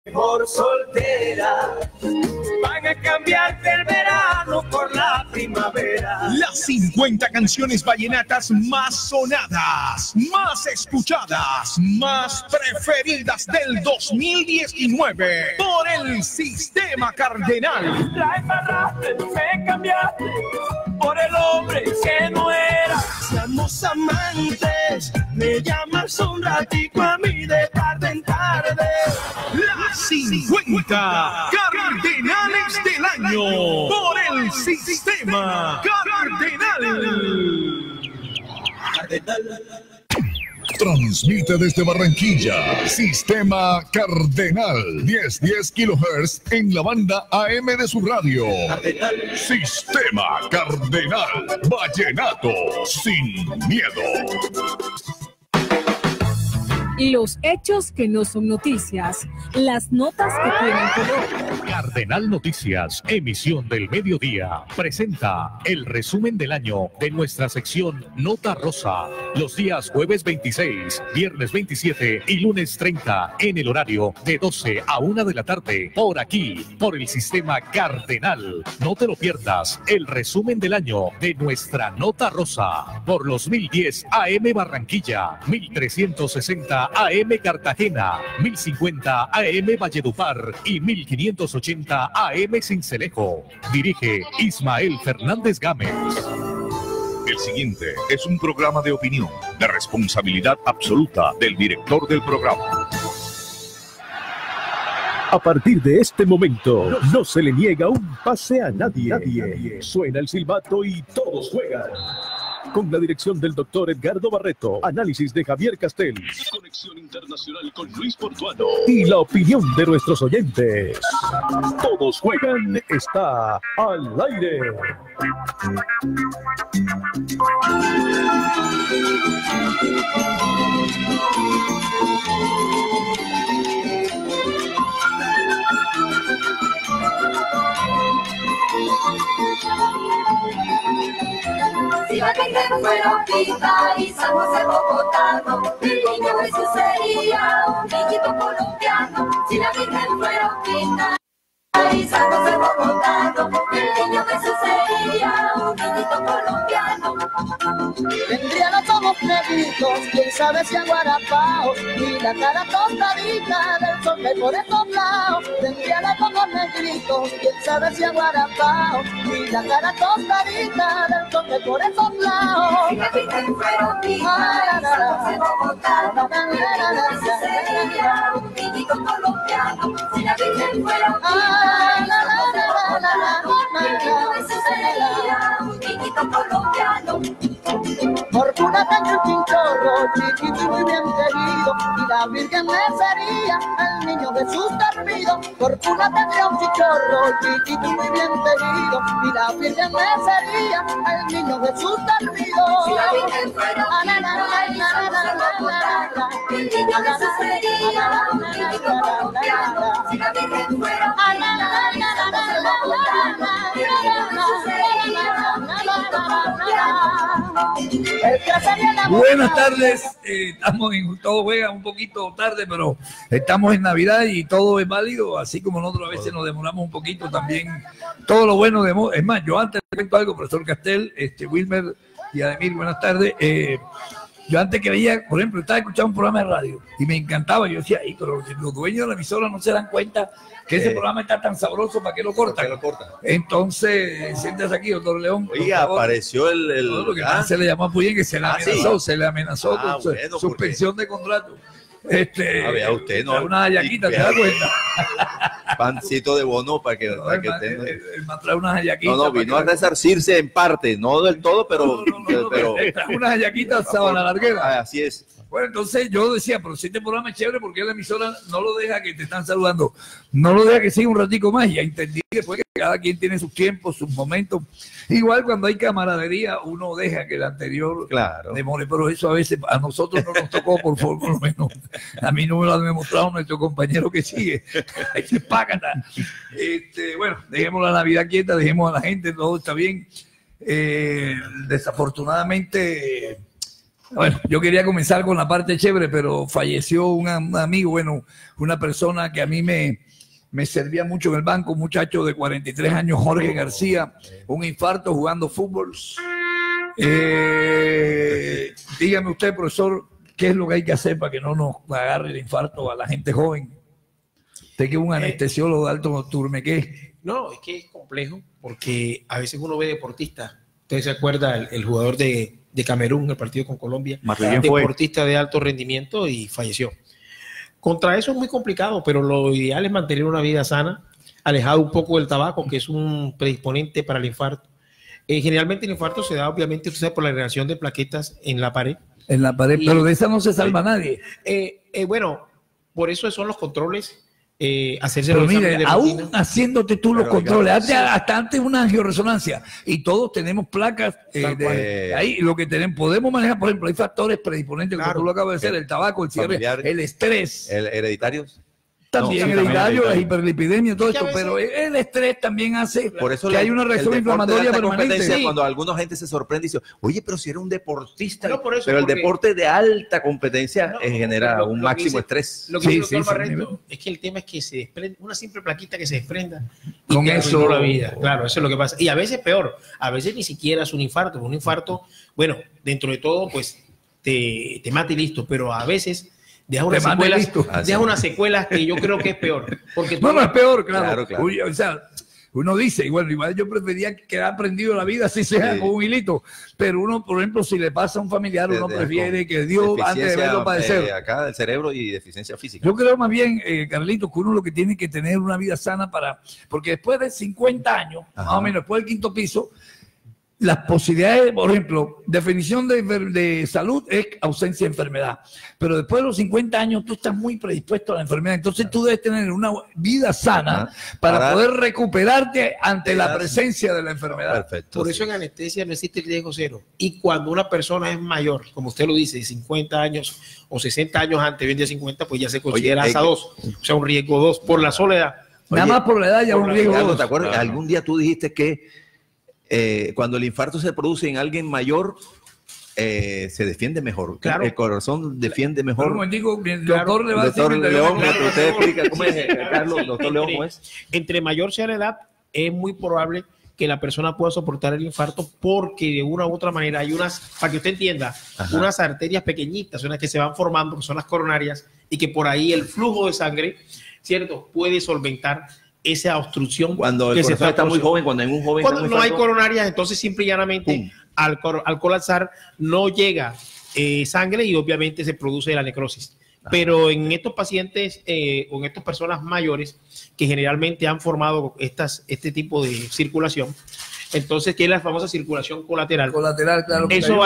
Por soltera, van a cambiarte el verano por la primavera. Las 50 canciones vallenatas más sonadas, más escuchadas, más preferidas del 2019 por el Sistema Cardenal. La embarraste, me cambiaste por el hombre que no era. Seamos amantes, me llamas un ratico a mí de tarde en tarde. Las 50 Cardenales del año por el Sistema Cardenal. Transmite desde Barranquilla, Sistema Cardenal, 1010 kHz en la banda AM de su radio. Sistema Cardenal, vallenato sin miedo. Los hechos que no son noticias, las notas que tienen color. Cardenal Noticias, emisión del mediodía, presenta el resumen del año de nuestra sección Nota Rosa, los días jueves 26, viernes 27 y lunes 30, en el horario de 12 a 1 de la tarde, por aquí, por el Sistema Cardenal. No te lo pierdas, el resumen del año de nuestra Nota Rosa, por los 1010 AM Barranquilla, 1360 AM Cartagena, 1050 AM Valledupar y 1580 AM Sincelejo. Dirige Ismael Fernández Gámez. El siguiente es un programa de opinión, de responsabilidad absoluta del director del programa. A partir de este momento, no se le niega un pase a nadie. Suena el silbato y todos juegan. Con la dirección del doctor Edgardo Barreto, análisis de Javier Castells, conexión internacional con Luis Portuano y la opinión de nuestros oyentes. Todos juegan, está al aire. Si la gente fuera pita y San José bogotano, el niño Jesús sería un niñito colombiano. Si la Virgen fuera pita y San José bogotano, el niño Jesús sería un niñito colombiano. Tendría los ojos negritos, quién sabe si aguarapaos, y la cara tostadita del sol que por estos lados. Tendría los ojos negritos, quién sabe si aguarapaos, y la cara tostadita del sol que por estos lados. Si la Virgen fuera pita y San José bogotano, el niño Jesús sería un niñito colombiano. Si la Virgen fuera pita y San José bogotano, el niño Jesús sería un niñito colombiano. Fortuna tengo un chinchorro, chiquito y muy bien querido, y la Virgen me sería el niño Jesús dormido. Fortuna tendría un chichorro, chiquito y muy bien querido, y la Virgen me sería el niño Jesús dormido. Si la Virgen fuera pita y San José bogotano, el niño Jesús sería un niñito colombiano. Si la Virgen fuera pita y San José bogotano, el niño Jesús sería un niñito colombiano. Buenas tardes, estamos en Todo Juega un poquito tarde, pero estamos en Navidad y todo es válido, así como nosotros a veces nos demoramos un poquito también. Todo lo bueno, es más, yo antes le cuento algo, profesor Castel, Wilmer y Ademir, buenas tardes. Yo antes que veía, por ejemplo, estaba escuchando un programa de radio y me encantaba, yo decía, pero los dueños de la emisora no se dan cuenta que ese programa está tan sabroso, ¿para qué lo cortan? Entonces, siéntese aquí, doctor León. Oiga, apareció lo que se le llamó muy bien, que se le amenazó, ¿sí? Se le amenazó con bueno, suspensión de contrato. Vea usted, ¿no? Una hallaquita, ¿te das cuenta? Pancito de bono para que, el man trae unas hallaquitas. No, vino a resarcirse en parte, no del todo, pero unas hallaquitas sábana larguera. Así es. Bueno, entonces yo decía, pero si este programa es chévere, porque la emisora no lo deja que te están saludando, no lo deja que siga un ratico más. Y ya entendí después que cada quien tiene sus tiempos, sus momentos. Igual cuando hay camaradería, uno deja que el anterior demore, pero eso a veces a nosotros no nos tocó, por lo menos. A mí no me lo ha demostrado nuestro compañero que sigue. Ahí se págata. Bueno, dejemos la Navidad quieta, dejemos a la gente, todo está bien. Desafortunadamente... Bueno, yo quería comenzar con la parte chévere, pero falleció un amigo, bueno, una persona que a mí me servía mucho en el banco, un muchacho de 43 años, Jorge García, un infarto jugando fútbol. Dígame usted, profesor, ¿qué es lo que hay que hacer para que no nos agarre el infarto a la gente joven? Usted que es un anestesiólogo de alto turme, ¿qué? No, es que es complejo, porque a veces uno ve deportistas. Usted se acuerda, el jugador de Camerún, el partido con Colombia, deportista de alto rendimiento y falleció. Contra eso es muy complicado, pero lo ideal es mantener una vida sana, alejado un poco del tabaco, que es un predisponente para el infarto. Generalmente el infarto se da, obviamente, usted sabe, por la generación de plaquetas en la pared. En la pared, pero de esa no se salva nadie. Bueno, por eso son los controles. Hacerse pero los mire, de aún rutina. haciéndote tú los controles, hasta antes una angioresonancia, y todos tenemos placas ahí, lo que tenemos, podemos manejar, por ejemplo, hay factores predisponentes, como tú lo acabas de decir, el tabaco, el cigarrillo, el estrés. ¿Hereditarios? También No, hereditario, la hiperlipidemia, todo esto, pero el estrés también hace por eso que hay una reacción inflamatoria permanente. Sí. Cuando alguna gente se sorprende y dice, oye, pero si era un deportista, no, por eso, pero el porque deporte de alta competencia genera un máximo estrés. Lo que dice el doctor Barreto es que el tema es que se desprende, una simple plaquita que se desprenda y con eso la vida. Claro, eso es lo que pasa. Y a veces peor, a veces ni siquiera es un infarto. Un infarto, bueno, dentro de todo, pues te mata y listo, pero a veces deja unas secuelas que yo creo que es peor. Porque no es peor, claro. Claro. O sea, uno dice, bueno, igual yo prefería quedar prendido la vida, así sea con un hilito, pero uno, por ejemplo, si le pasa a un familiar, uno prefiere que Dios, antes de verlo padecer. Acá del cerebro y deficiencia física. Yo creo más bien, Carlitos, que uno lo que tiene que tener una vida sana porque después de 50 años, más o menos, después del quinto piso, las posibilidades, por ejemplo, definición de salud es ausencia de enfermedad, pero después de los 50 años tú estás muy predispuesto a la enfermedad, entonces tú debes tener una vida sana para poder recuperarte ante la presencia de la enfermedad. Perfecto. Por eso en anestesia no existe el riesgo cero. Y cuando una persona es mayor, como usted lo dice, 50 años o 60 años antes, bien de 50, pues ya se considera ASA 2, o sea, un riesgo 2 por la soledad. Nada más por la edad ya un riesgo 2. ¿Te acuerdas? Algún día tú dijiste que cuando el infarto se produce en alguien mayor, se defiende mejor. Claro. El corazón defiende mejor. Un momentico, el doctor le va a decir. Doctor León, usted explica cómo es, Carlos, doctor León, ¿cómo es? Entre mayor sea la edad, es muy probable que la persona pueda soportar el infarto porque de una u otra manera hay unas, para que usted entienda, unas arterias pequeñitas, unas que se van formando, que son las coronarias, y que por ahí el flujo de sangre, ¿cierto?, puede solventar esa obstrucción. Cuando el corazón está muy joven, cuando hay un joven cuando no hay coronarias, entonces simple y llanamente al colapsar no llega sangre y obviamente se produce la necrosis. Pero en estos pacientes o en estas personas mayores que generalmente han formado este tipo de circulación, entonces que es la famosa circulación colateral. Claro.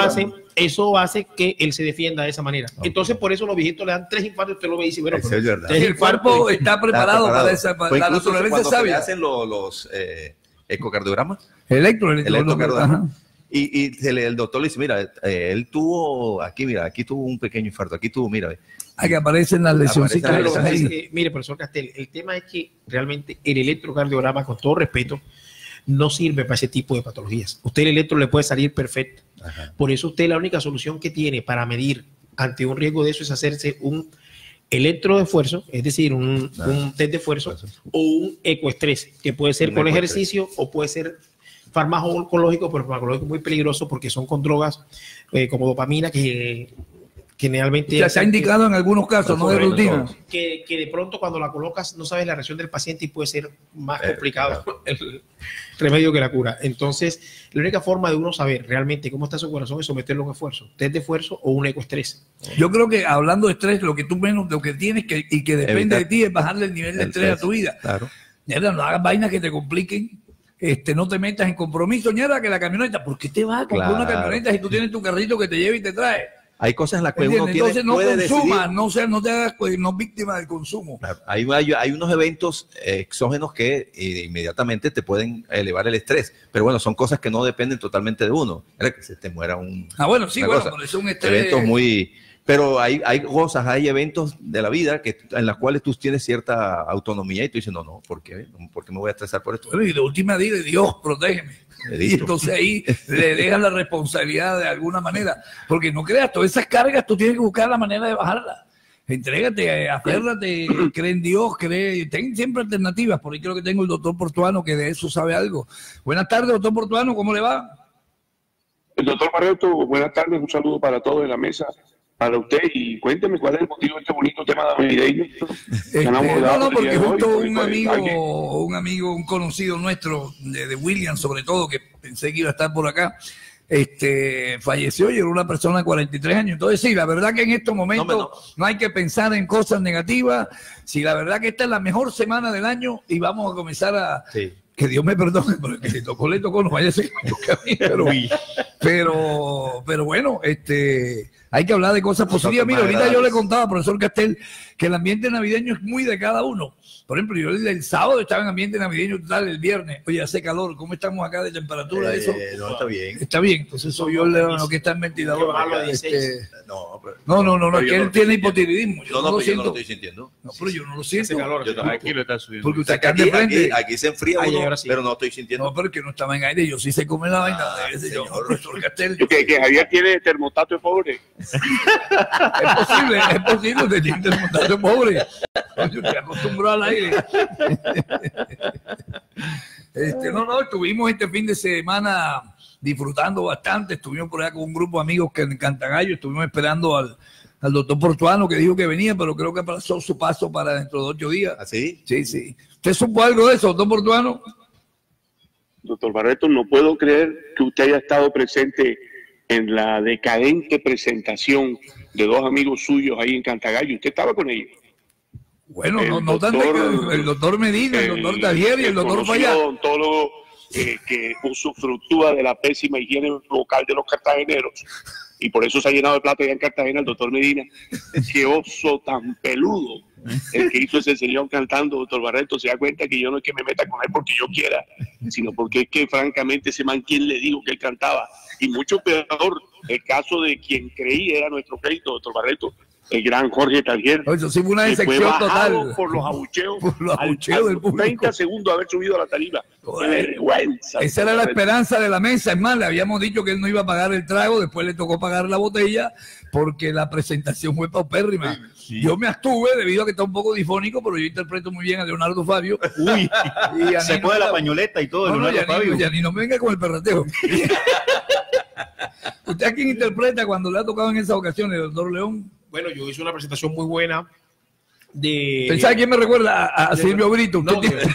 Eso hace que él se defienda de esa manera. Entonces por eso los viejitos le dan 3 infartos, usted lo ve y dice, bueno, el cuerpo está preparado para esa, la naturaleza sabia. Hacen los ecocardiogramas. Electrocardiogramas. Y el doctor le dice, mira, él tuvo aquí, mira, aquí tuvo un pequeño infarto, aquí tuvo, mira. Que aparecen las lesioncitas. Mire, profesor Castel, el tema es que realmente el electrocardiograma, con todo respeto, no sirve para ese tipo de patologías. Usted el electro le puede salir perfecto. Por eso usted la única solución que tiene para medir ante un riesgo de eso es hacerse un electro de esfuerzo, es decir, un test de esfuerzo o un ecoestrés, que puede ser con ejercicio o puede ser farmacológico, pero farmacológico muy peligroso porque son con drogas como dopamina que generalmente se ha indicado en algunos casos, no de rutina. Que de pronto cuando la colocas no sabes la reacción del paciente y puede ser más complicado el remedio que la cura. Entonces, la única forma de uno saber realmente cómo está su corazón es someterlo a un esfuerzo, test de esfuerzo o un ecoestrés. Yo creo que hablando de estrés, lo que tú menos, lo que tienes y que depende de ti es bajarle el nivel de estrés a tu vida. Claro. No hagas vainas que te compliquen. No te metas en compromiso, ñera, que la camioneta, ¿por qué te vas a comprar una camioneta si tú tienes tu carrito que te lleva y te trae? Hay cosas en las que uno Entonces no consumas, decidir. no te hagas víctima del consumo. Hay unos eventos exógenos que inmediatamente te pueden elevar el estrés, pero bueno, son cosas que no dependen totalmente de uno. Era que se te muera un... Bueno, sí, por eso es un estrés... Eventos muy Pero hay cosas, hay eventos de la vida en las cuales tú tienes cierta autonomía y tú dices, no, ¿por qué me voy a estresar por esto? Bueno, y de última dile, Dios, protégeme. Y entonces ahí le dejas la responsabilidad de alguna manera. Porque no creas, todas esas cargas tú tienes que buscar la manera de bajarlas. Entrégate, aférrate, cree en Dios, ten siempre alternativas. Por ahí creo que tengo el doctor Portuano que de eso sabe algo. Buenas tardes, doctor Portuano, ¿cómo le va? El doctor Barreto, buenas tardes, un saludo para todos en la mesa, para usted, y cuénteme cuál es el motivo de este bonito tema navideño. No, porque justo un amigo, un conocido nuestro, de William sobre todo, que pensé que iba a estar por acá, falleció y era una persona de 43 años. Entonces sí, la verdad que en estos momentos no hay que pensar en cosas negativas. Sí, la verdad que esta es la mejor semana del año y vamos a comenzar a... Sí. Que Dios me perdone, porque si le tocó, no vaya a ser pero bueno, hay que hablar de cosas positivas. Mira, ahorita yo le contaba, profesor Castel, que el ambiente navideño es muy de cada uno. Por ejemplo, yo el sábado estaba en ambiente navideño total, el viernes. Oye, hace calor, ¿cómo estamos acá de temperatura? Eso no, está bien. Está bien, entonces soy yo lo que está en ventilador. No, es que él tiene hipotiroidismo. Yo no lo estoy sintiendo. No, pero yo no lo siento. Aquí lo está subiendo. Porque usted de frente. Aquí se enfría uno, pero no estoy sintiendo. No, pero que no estaba en aire, yo sí sé comer la vaina. Profesor Castel. Que Javier tiene termostato de pobre. Es posible, que tiene termostato de pobre. Yo te acostumbró al aire. Estuvimos este fin de semana disfrutando bastante. Estuvimos por allá con un grupo de amigos que en Cantagallo, estuvimos esperando al doctor Portuano, que dijo que venía, pero creo que pasó su paso para dentro de 8 días. ¿Ah, sí? Sí. ¿Usted supo algo de eso, doctor Portuano? Doctor Barreto, no puedo creer que usted haya estado presente en la decadente presentación de 2 amigos suyos ahí en Cantagallo. ¿Usted estaba con ellos? Bueno, el doctor Medina, el doctor Tavier y el doctor Fayad. Odontólogo que usufructúa de la pésima higiene vocal de los cartageneros y por eso se ha llenado de plata allá en Cartagena el doctor Medina. Qué oso tan peludo el que hizo ese señor cantando, doctor Barreto. Se da cuenta que yo no es que me meta con él porque yo quiera, sino porque es que francamente ese man, ¿quién le dijo que él cantaba? Y mucho peor, el caso de quien creí era nuestro crédito, doctor Barreto, el gran Jorge Tavier. Eso sí fue una decepción total. Por los abucheos, del público. 30 segundos de haber subido a la tarima. ¡Qué vergüenza! Esa era la esperanza de la mesa. Es más, le habíamos dicho que él no iba a pagar el trago, después le tocó pagar la botella porque la presentación fue paupérrima. Sí. Yo me abstuve debido a que está un poco difónico, pero yo interpreto muy bien a Leonardo Fabio. Uy, y se pone la pañoleta y todo. No, ya ni no venga con el perrateo. ¿Usted a quién interpreta cuando le ha tocado en esas ocasiones, doctor León? Bueno, yo hice una presentación muy buena ¿Pensaba quién me recuerda? A Silvio Brito. No, Diablito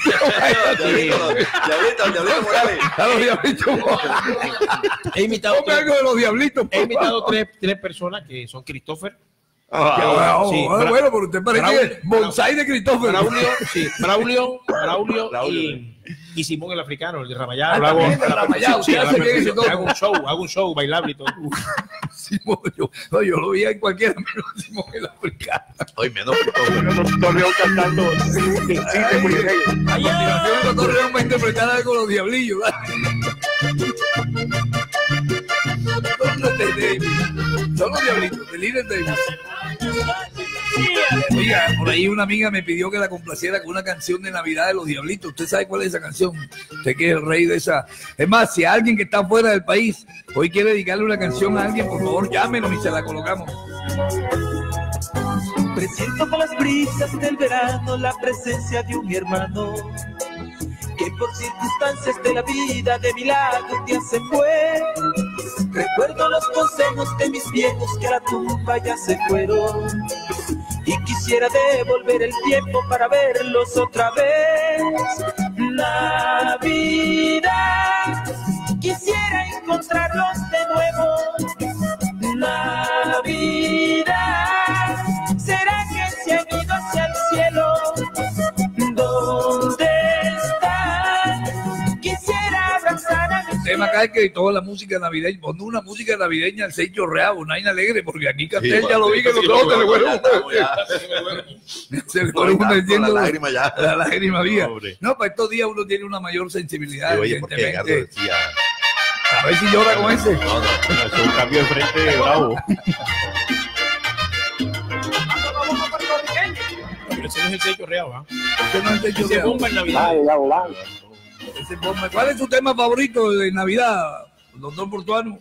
Morales. A los Diablitos Morales. He imitado algo de los Diablitos. He imitado tres personas que son Christopher. Bueno, pero usted parece bonsai de Christopher. Braulio y Simón el africano, el de Ramayado. Hago un show bailable y todo. Simón, yo lo veía en cualquiera, menos Simón el africano. Hoy menos Torreón cantando. A continuación, el doctor León va a interpretar algo de los Diablillos. Son los Diablitos, de Líder Davis. Oiga, por ahí una amiga me pidió que la complaciera con una canción de Navidad de los Diablitos. ¿Usted sabe cuál es esa canción? Usted que es el rey de esa. Es más, si alguien que está fuera del país hoy quiere dedicarle una canción a alguien, por favor llámenos y se la colocamos. Presiento con las brisas del verano la presencia de un hermano que por circunstancias de la vida de mi lado un día se fue. Recuerdo los consejos de mis viejos que a la tumba ya se fueron y quisiera devolver el tiempo para verlos otra vez. Navidad, quisiera encontrarlos de nuevo. Navidad, ¿será que se han ido hacia el cielo? ¿Dónde están? Quisiera abrazar a el tema acá es que toda la música navideña, cuando una música navideña al sello real, una vaina alegre, porque aquí Castel ya lo vi que los dos se le fue diciendo la lágrima vía. No, para estos días uno tiene una mayor sensibilidad. Oye, porque Gardo decía... A ver si llora con ese. No, es un cambio de frente bravo. ese no es el techo real, ¿va? Ese no es el techo Ese real. bomba en Navidad. Ese bomba. ¿Cuál es tu tema favorito de Navidad, doctor Portuano?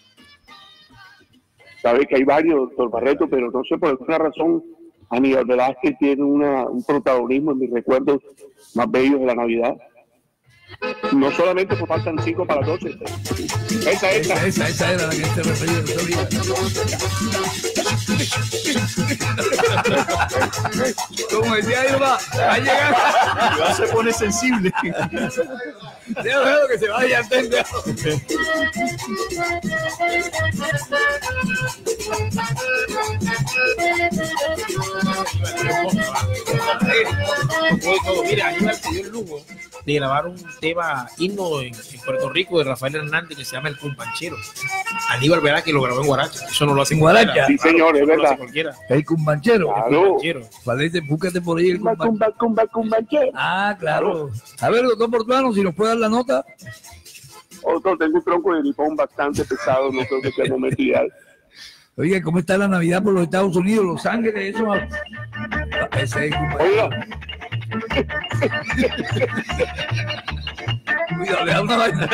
Sabe que hay varios, doctor Barreto, pero no sé por alguna razón Aníbal Velázquez tiene un protagonismo en mis recuerdos más bellos de la Navidad. No solamente pues faltan 5 para las 12. Esa era la que se refería. Como decía Irma, va a llegar. Ya se pone sensible. Déjalo que se vaya a entender. Mira, Aníbal se dio el lujo de grabar un tema himno en Puerto Rico de Rafael Hernández que se llama El Cumbanchero. Aníbal Velázquez lo grabó en Guaracha. Eso no lo hace Guaracha. Sí, señor, es verdad. El Cumbanchero. Claro. Parece, búscate por ahí el Cumbanchero. Ah, claro. A ver, doctor Portuano, si nos puede dar la nota. Otro, tengo un tronco de lipón bastante pesado, no creo que sea el momento ideal. Oiga, ¿cómo está la Navidad por los Estados Unidos? Los Ángeles, eso. Ese es el Cumbanchero. Oiga. Cuidado, le da una vaina.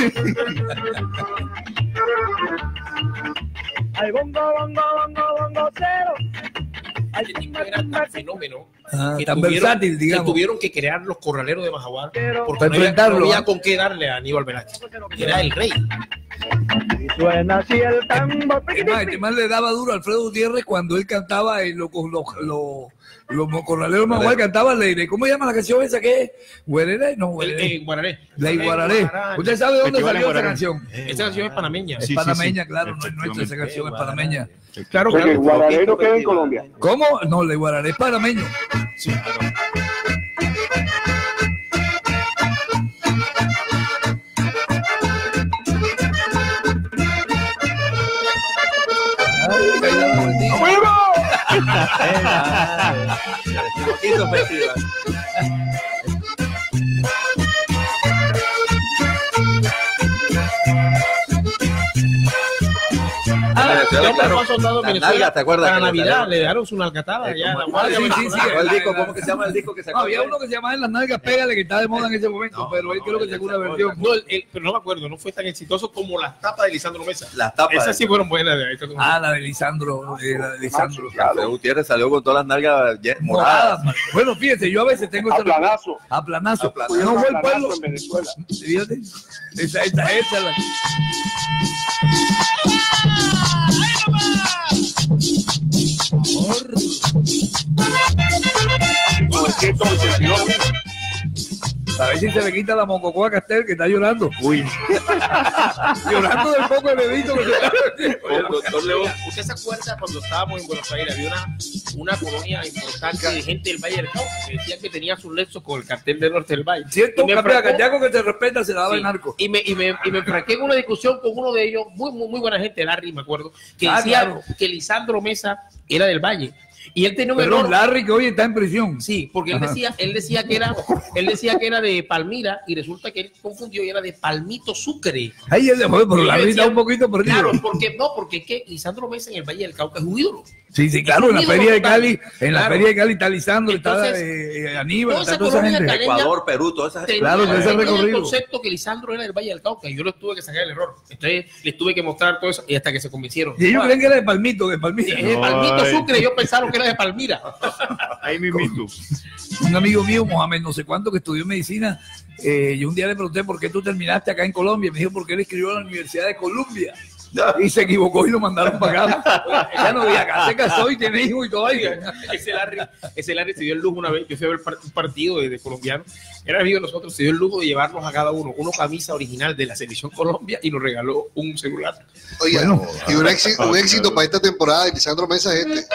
Ay, bongo, cero. Este tipo era tan fenómeno que tan versátil, digamos. que tuvieron que crear los corraleros de Majagual porque para enfrentarlo, no había con qué darle a Aníbal Velázquez. Era el rey. Suena así el tambor. Este man le daba duro a Alfredo Gutiérrez cuando él cantaba los corraleros de Majagual cantaban ¿cómo se llama la canción esa que es? ¿Guararé? No, Guararé. La Iguararé. ¿Usted sabe de dónde salió esa canción? Esa canción es panameña. Es panameña, claro, no es nuestra, esa canción es panameña. Claro, Porque el Guararé no queda en Colombia. ¿Cómo? No, la Iguararé es panameño. Sí, ¿Te acuerdas? Para Navidad le dieron su nalgatada. El disco, ¿cómo que se llama el disco que sacó? Había uno que se llamaba En las nalgas pégale, que está de moda en ese momento, pero él creo que sacó una versión. No, pero no me acuerdo, no fue tan exitoso como las tapas de Lisandro Mesa. Las tapas. Esas sí fueron buenas. La de Lisandro. Alfredo Gutiérrez salió con todas las nalgas moradas. Bueno, fíjate, yo a veces tengo... A planazo. A planazo. No fue el pueblo. En Venezuela. Fíjate. Esa. A ver si se le quita la mococoa a Castel, que está llorando. Uy. Llorando del poco de bebito que se está... Doctor León, ¿usted se acuerda cuando estábamos en Buenos Aires? Había una colonia importante de gente del Valle del Cauca que decía que tenía sus nexos con el cartel del norte del Valle. Cierto, Callaco que te respeta se daba el narco. Y me enfraqué en una discusión con uno de ellos, muy buena gente, Larry, me acuerdo, que decía que Lisandro Mesa era del Valle. Y él tenía un error. Larry, que hoy está en prisión. Sí, porque él decía que era de Palmira y resulta que él confundió y era de Palmito Sucre. Ay, pero Larry está un poquito perdido. Claro, porque es que Lisandro Mesa en el Valle del Cauca es un ídolo. Sí, claro, en la feria de Cali, la feria de Cali está Lisandro, está Aníbal, está toda esa gente. Ecuador, Perú, todas esas. Claro, ese recorrido. El concepto que Lisandro era del Valle del Cauca y yo les tuve que sacar el error. Entonces les tuve que mostrar todo eso y hasta que se convencieron. Y ellos creen que era de Palmito, de Palmira. De Palmito Sucre, yo pensaron que era de Palmira. Ahí mismo. Un amigo mío, Mohamed, no sé cuánto, que estudió medicina, yo un día le pregunté por qué tú terminaste acá en Colombia. Me dijo porque él escribió a la Universidad de Columbia. Y se equivocó y lo mandaron para acá. Ya no vive acá, se casó y tiene hijos y todo ahí. Ese Larry se dio el lujo una vez. Yo fui a ver un partido de colombiano. Era amigo de nosotros, se dio el lujo de llevarnos a cada uno camisa original de la selección Colombia y nos regaló un celular. Oiga, bueno, y un éxito para esta temporada de Lisandro Mesa es este.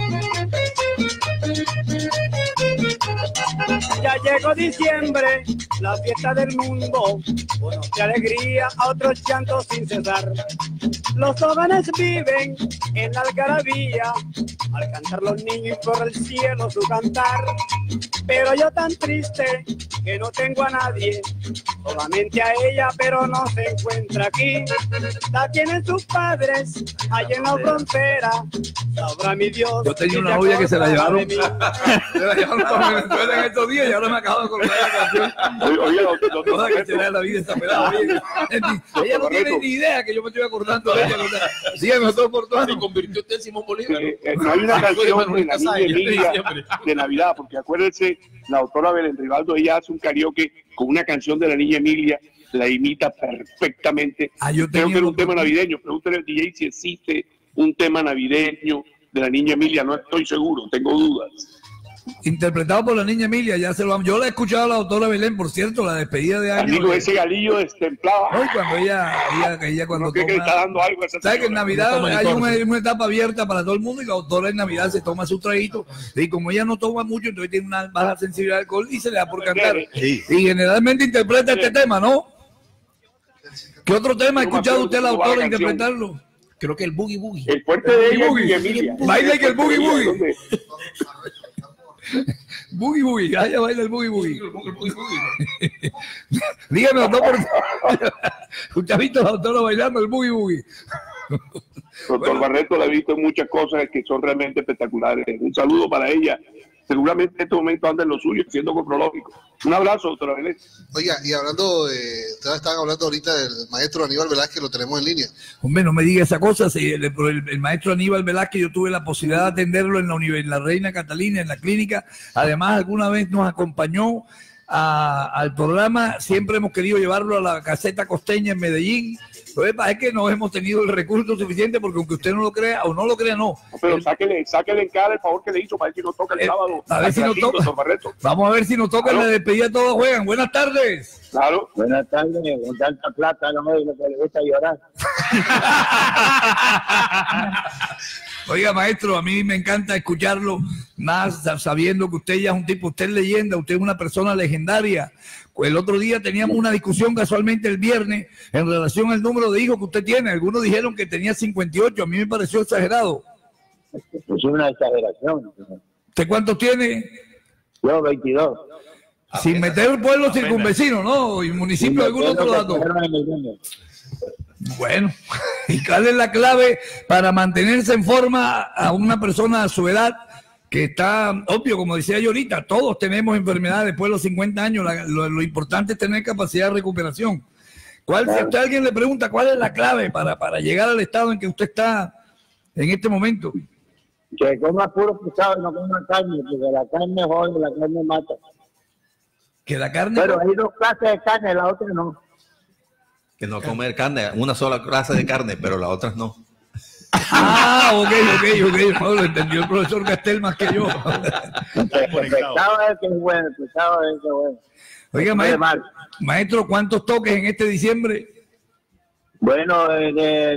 Ya llegó diciembre la fiesta del mundo, unos de alegría, a otros llantos sin cesar. Los jóvenes viven en la algarabía, al cantar los niños por el cielo su cantar. Pero yo tan triste que no tengo a nadie, solamente a ella, pero no se encuentra aquí. La tienen sus padres allá en la frontera, sabrá mi Dios. Yo tenía una novia que se la llevaron para Venezuela en estos días y ahora me acabo de acordar de la canción. Oye, toda la canción de la vida está pelada. Ella no tiene ni idea que yo me estoy acordando de ella. Dígame, doctor Portuano. Se convirtió usted en Simón Bolívar. No hay una canción de la niña Emilia de Navidad, porque acuérdense, la doctora Belén Rivaldo, ella hace un karaoke con una canción de la niña Emilia, la imita perfectamente. Creo que era un tema navideño. Pregúntale al DJ si existe un tema navideño de la niña Emilia, no estoy seguro, tengo dudas. Interpretado por la niña Emilia, ya se lo. Yo la he escuchado a la doctora Belén, por cierto, la despedida de año. Amigo, ese galillo destemplado. No, cuando ella cuando no cree que le está dando algo a esa ¿sabes que en Navidad hay una una etapa abierta para todo el mundo y la doctora en Navidad se toma su traguito y como ella no toma mucho, entonces tiene una baja sensibilidad al alcohol y se le da por cantar. Sí. Y generalmente interpreta este tema, ¿no? ¿Qué otro tema ha escuchado usted a la doctora interpretarlo? Creo que el Boogie Boogie. El fuerte de ella y Emilia. Baila que el Boogie Boogie. Boogie Boogie, allá baila el Boogie Boogie. Dígame, doctor, ¿usted ha visto a la doctora bailando el Boogie Boogie? Doctor Barreto la ha visto en muchas cosas que son realmente espectaculares. Un saludo para ella. Seguramente en este momento anda en lo suyo, siendo cronológico. Un abrazo, doctora Belén. Oiga, y hablando, ustedes estaban hablando ahorita del maestro Aníbal Velázquez, lo tenemos en línea. Hombre, no me diga esa cosa. Si el maestro Aníbal Velázquez, yo tuve la posibilidad de atenderlo en la Reina Catalina, en la clínica. Además, alguna vez nos acompañó al programa. Siempre hemos querido llevarlo a la Caseta Costeña en Medellín. Es que no hemos tenido el recurso suficiente porque aunque usted no lo crea o no lo crea, no. Pero sáquele en cara el favor que le hizo para ver si nos toca el sábado. A ver si nos toca. Vamos a ver si nos toca en la despedida. Todos juegan. Buenas tardes. Claro. Buenas tardes. Con tanta plata no es lo que le gusta llorar. Oiga, maestro, a mí me encanta escucharlo más sabiendo que usted ya es un tipo, usted es leyenda, usted es una persona legendaria. El otro día teníamos una discusión casualmente el viernes en relación al número de hijos que usted tiene. Algunos dijeron que tenía 58, a mí me pareció exagerado. Es una exageración. ¿Usted cuántos tiene? Yo 22. Sin meter el pueblo circunvecino, ¿no? Y municipio de algún otro dato. Bueno, ¿y cuál es la clave para mantenerse en forma a una persona a su edad? Que está obvio, como decía yo ahorita, todos tenemos enfermedades después de los 50 años, lo importante es tener capacidad de recuperación. Si usted a alguien le pregunta cuál es la clave para llegar al estado en que usted está en este momento. Que coma puro pescado y no coma carne, porque la carne jode, la carne mata. Que la carne... Pero hay dos clases de carne, la otra no. Que no comer carne, una sola clase de carne, pero las otras no. Ok. No, lo entendió el profesor Castel más que yo. El pescado es que es bueno, el pescado es que es bueno. Oiga, maestro, ¿cuántos toques en este diciembre? Bueno, el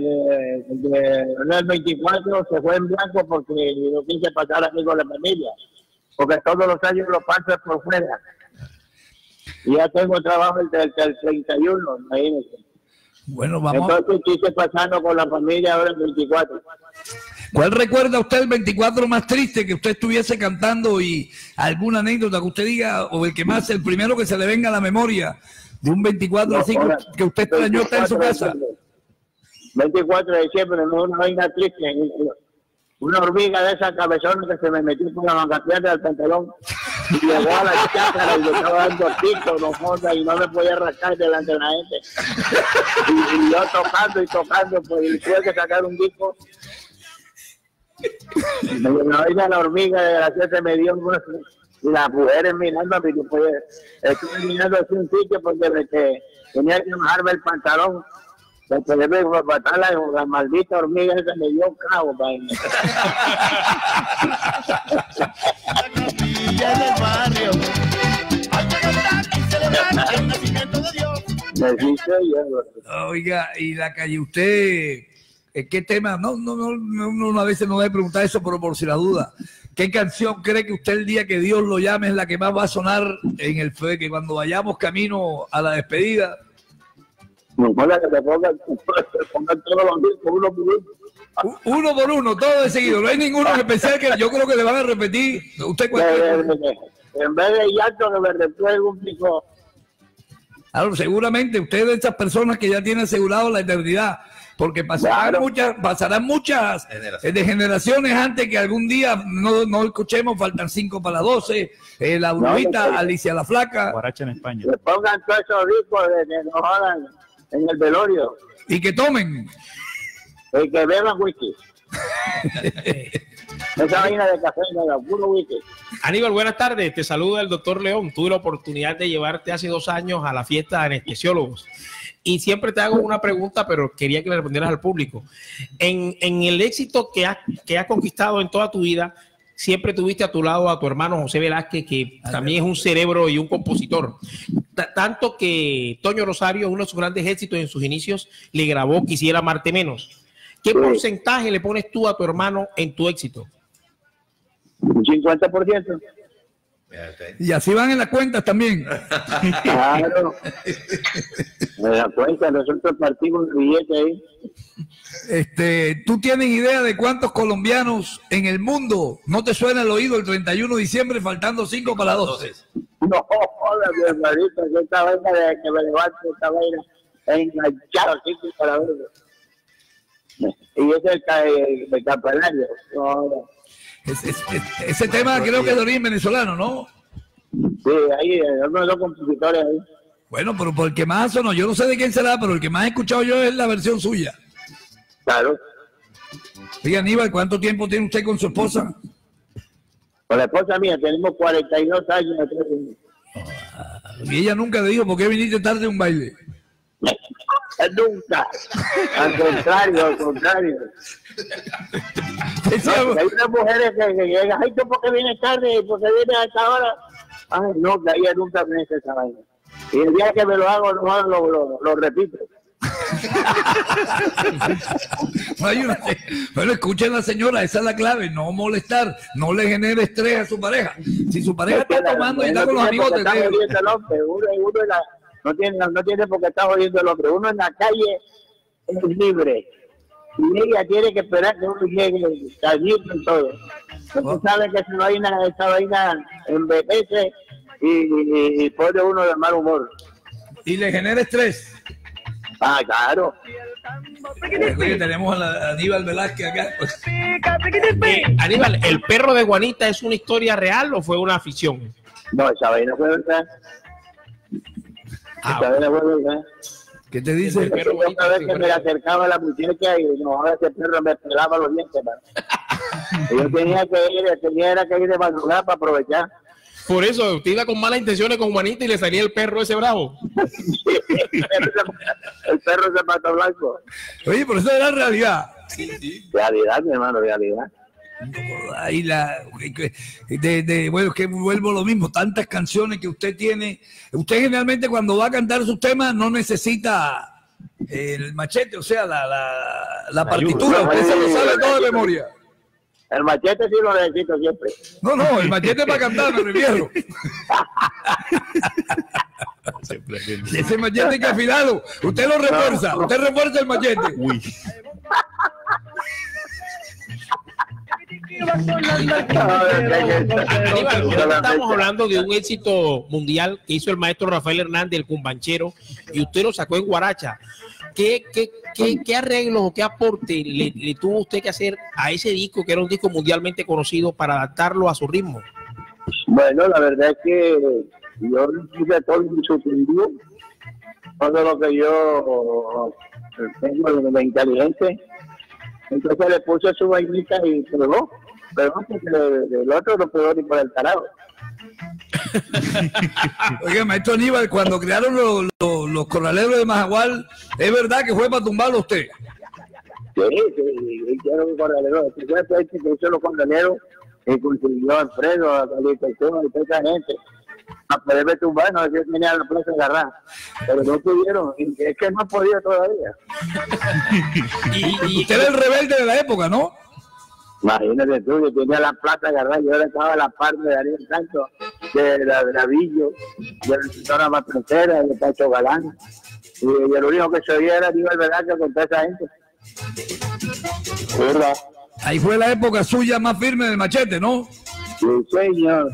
24 se fue en blanco porque yo quise pasar aquí con la familia, porque todos los años lo paso por fuera. Y ya tengo trabajo el 31, imagínense. Bueno, vamos. Entonces quise pasarlo con la familia ahora el 24. ¿Cuál recuerda usted el 24 más triste que usted estuviese cantando y alguna anécdota que usted diga, o el que más, el primero que se le venga a la memoria de un 24 así que usted extrañó estar en su casa? 24 de diciembre, no una vaina triste. Una hormiga de esa cabezona que se me metió por la mangapiata del pantalón y llegó a la chácara y le estaba dando pico, no joda, y no me podía rascar delante de la gente. Y yo tocando, pues tuve que sacar un disco. Me oiga la hormiga de la que me dio y las mujeres mirando, pues estuve mirando así un sitio porque tenía que bajarme el pantalón. Porque le vengo a matar la maldita hormiga esa me dio cabo, padre. del barrio. Celebrar el nacimiento de Dios. Oiga, y la calle, usted, ¿qué tema? No, a veces no debe preguntar eso, pero por si la duda. ¿Qué canción cree que usted el día que Dios lo llame es la que más va a sonar en el fe, que cuando vayamos camino a la despedida? No, para que te pongan todos los discos uno por uno. Uno por uno, todo de seguido. No hay ninguno en especial que yo creo que le van a repetir. ¿Usted en vez de llanto que me refiere un pico. Claro, seguramente usted es de esas personas que ya tiene asegurado la eternidad, porque pasarán muchas de generaciones antes que algún día no escuchemos. Faltan 5 para las 12, la Brujita, Alicia la Flaca. Guaracha en España. Le pongan todos esos discos de que nos jodan en el velorio. Y que tomen. Y que beban whisky. Esa vaina de café, puro whisky. Aníbal, buenas tardes. Te saluda el doctor León. Tuve la oportunidad de llevarte hace 2 años a la fiesta de anestesiólogos. Y siempre te hago una pregunta, pero quería que le respondieras al público. En el éxito que has conquistado en toda tu vida, siempre tuviste a tu lado a tu hermano José Velázquez, que también es un cerebro y un compositor. Tanto que Toño Rosario, uno de sus grandes éxitos en sus inicios, le grabó Quisiera amarte menos. ¿Qué porcentaje le pones tú a tu hermano en tu éxito? Un 50%. Y así van en las cuentas también. Claro. En la cuenta nosotros partimos el billete ahí. ¿Tú tienes idea de cuántos colombianos en el mundo no te suena el oído el 31 de diciembre faltando 5 para las 12? No, joder, mi hermanito, que esta vaina de que me levanto, esta vaina enganchado 5 para las 12. Y ese es el campanario. No. Ese tema creo que es de origen venezolano, ¿no? Sí, ahí, uno de los compositores ahí. Bueno, pero por el que más sonó, yo no sé de quién será, pero el que más he escuchado yo es la versión suya. Claro. Oye, Aníbal, ¿cuánto tiempo tiene usted con su esposa? Con la esposa mía tenemos 42 años. Y ella nunca le dijo por qué viniste tarde a un baile. Nunca. Al contrario. No, hay unas mujeres que llegan, ay, ¿tú por qué vienes tarde? ¿Por qué vienes a esta hora? Ay, no, que ella nunca me dice esa vaina. Y el día que me lo hago, lo repito. Bueno, escuchen la señora, esa es la clave, no molestar, no le genere estrés a su pareja. Si su pareja está tomando y está con los amigos, no tiene por qué estar jodiendo el hombre. Uno en la calle es libre y ella tiene que esperar que uno llegue allí con todo. Usted sabe que esa vaina envejece y pone uno de mal humor. Y le genera estrés. Ah, claro. Tenemos a Aníbal Velázquez acá. Aníbal, ¿el perro de Juanita es una historia real o fue una ficción? No, esa vaina fue verdad. Esa vaina fue verdad. ¿Qué te dice? Una vez que me acercaba a la muchacha y no, ese perro me pelaba los dientes, man. Yo tenía que ir de madrugada para aprovechar. Por eso, usted iba con malas intenciones con Juanita y le salía el perro ese bravo. El perro ese pato blanco. Oye, pero eso era realidad. Realidad, mi hermano, realidad. Ahí bueno, es que vuelvo a lo mismo, tantas canciones que usted tiene. Usted generalmente cuando va a cantar sus temas no necesita el machete, o sea, la partitura, usted se lo sabe todo de memoria. El machete sí lo necesito siempre. No, el machete para cantar, me refiero. Ese machete que afilado, usted lo refuerza, usted refuerza el machete. Uy. Estamos hablando de un éxito mundial que hizo el maestro Rafael Hernández, el cumbanchero, y usted lo sacó en guaracha. ¿Qué arreglos o qué aporte le tuvo usted que hacer a ese disco, que era un disco mundialmente conocido, para adaptarlo a su ritmo? Bueno, la verdad es que yo puse todo en su sentido, todo lo que yo tengo de inteligente. Entonces le puse su vainita y pegó porque el otro no pegó ni por el carajo. Oiga, maestro Aníbal, cuando crearon los corraleros de Majagual, ¿es verdad que fue para tumbarlo usted? Sí, hicieron un corralero. Que hizo los corraleros y consiguió a Alfredo, a Calificación, y toda esa gente. A poderme tumbar, no, yo tenía la plaza agarrada. Pero no pudieron, y es que no han podido todavía. y usted era el rebelde de la época, ¿no? Imagínate tú, yo tenía la plata agarrada, yo ahora estaba a la par de Daniel Santos, de Lavillo, de la señora Matrocera, de Pacho Galán, y el único que se oía era Aníbal Velázquez con toda esa gente. ¿Verdad? Ahí fue la época suya más firme del Machete, ¿no? Sí, señor.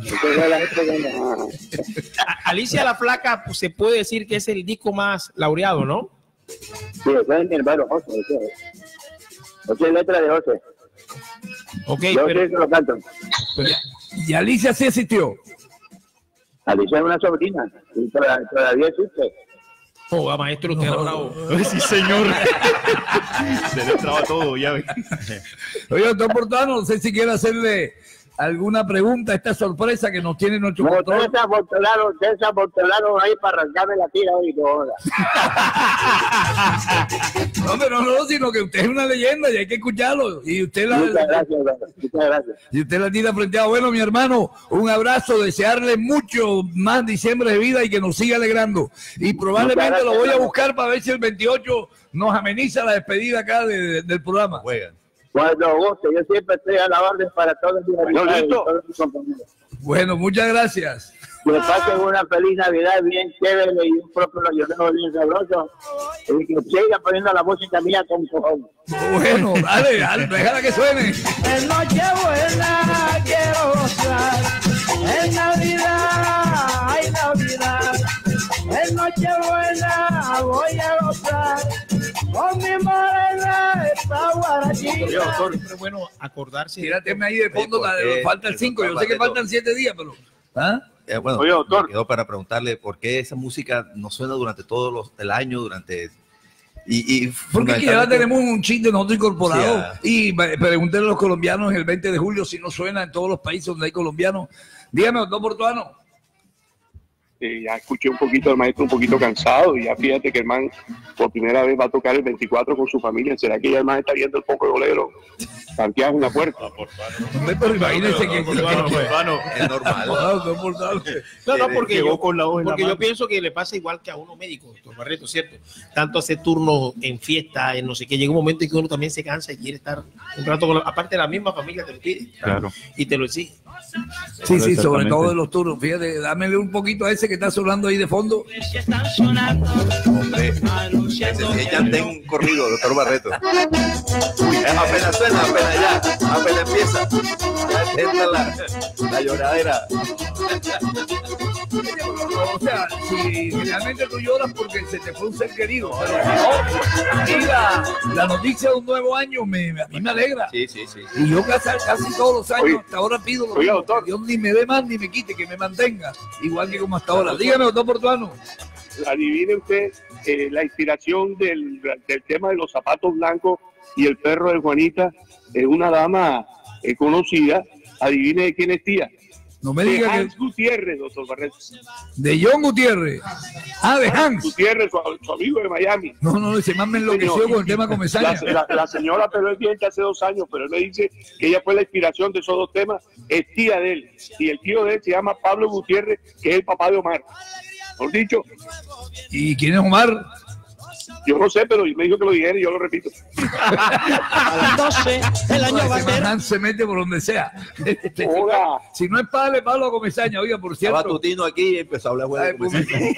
Alicia la Flaca, pues, se puede decir que es el disco más laureado, ¿no? Sí, ese es mi hermano José. Esa es letra de José. Ok, yo pero... sí que lo canto. ¿Y Alicia sí existió? Alicia es una sobrina, y todavía existe. Oh, maestro, usted era bravo. Sí, señor. Se le traba todo, ya ve. Oye, doctor Portano, no sé si quiere hacerle alguna pregunta a esta sorpresa que nos tiene nuestro control. Ustedes se aportolaron ahí para arrancarme la tira hoy, no. No, pero no, sino que usted es una leyenda y hay que escucharlo. Y usted muchas gracias. Y usted la tiene frente a... Bueno, mi hermano, un abrazo, desearle mucho más diciembre de vida y que nos siga alegrando. Y probablemente lo voy a buscar para ver si el 28 nos ameniza la despedida acá del programa. Cuando guste, yo siempre estoy a la orden para todos mis amigos y todos mis compañeros. Bueno, muchas gracias. Que pasen una feliz Navidad bien chévere y un propio loyoleo bien sabroso. Y que siga poniendo la música mía con cojón. Bueno, dale, déjala que suene. En Nochebuena quiero gozar, en Navidad, ay Navidad, en Nochebuena voy a gozar, con mi morena esta guarachita. Siempre es bueno acordarse. Tírate ahí de fondo, faltan 5, yo sé que faltan 7 días, pero... ¿ah? Bueno, oye, doctor, me quedó para preguntarle por qué esa música no suena durante todo el año, durante... Porque ya tenemos un chip de nosotros incorporado. Sí, y pregúntenle a los colombianos el 20 de julio si no suena en todos los países donde hay colombianos. Dígame, doctor Portuano. Ya escuché un poquito al maestro, un poquito cansado, y ya fíjate que el man por primera vez va a tocar el 24 con su familia. ¿Será que ya el man está viendo el poco de bolero tanteado en la puerta? Pero imagínense que es normal. No, porque yo pienso que le pasa igual que a uno médico, doctor Barreto, ¿cierto? Tanto hace turnos en fiesta, en no sé qué, llega un momento en que uno también se cansa y quiere estar un rato con aparte de la misma familia te lo pide. Claro. Y te lo exige. Sí, sobre todo de los turnos. Fíjate, dámele un poquito a ese que está sonando ahí de fondo. Hombre, ella tengo un corrido, doctor Barreto. Apenas suena, apenas empieza. La lloradera. O sea, si realmente tú lloras porque se te fue un ser querido, pero mira, la noticia de un nuevo año a mí me alegra. Sí. Y yo casi todos los años, hasta ahora pido lo mismo, doctor. Dios ni me dé más ni me quite, que me mantenga igual que como hasta ahora. Dígame, doctor Portuano. Adivine usted la inspiración del tema de los zapatos blancos y el perro de Juanita. Es una dama conocida. Adivine de quién es tía. No me diga Hans Gutiérrez, doctor Barreto. De John Gutiérrez. Ah, de Hans Gutiérrez, su amigo de Miami. No, ese man me enloqueció con el tema Comesaña. La señora peló el diente hace 2 años, pero él me dice que ella fue la inspiración de esos 2 temas. Es tía de él. Y el tío de él se llama Pablo Gutiérrez, que es el papá de Omar. ¿Por dicho? ¿Y quién es Omar? Yo no sé, pero me dijo que lo dijera y yo lo repito. A las 12 el año va a ser. Hans se mete por donde sea. Si no es Pablo a Comesaña, oiga, por cierto. Estaba Tutino aquí y empezó a hablar de Comesaña.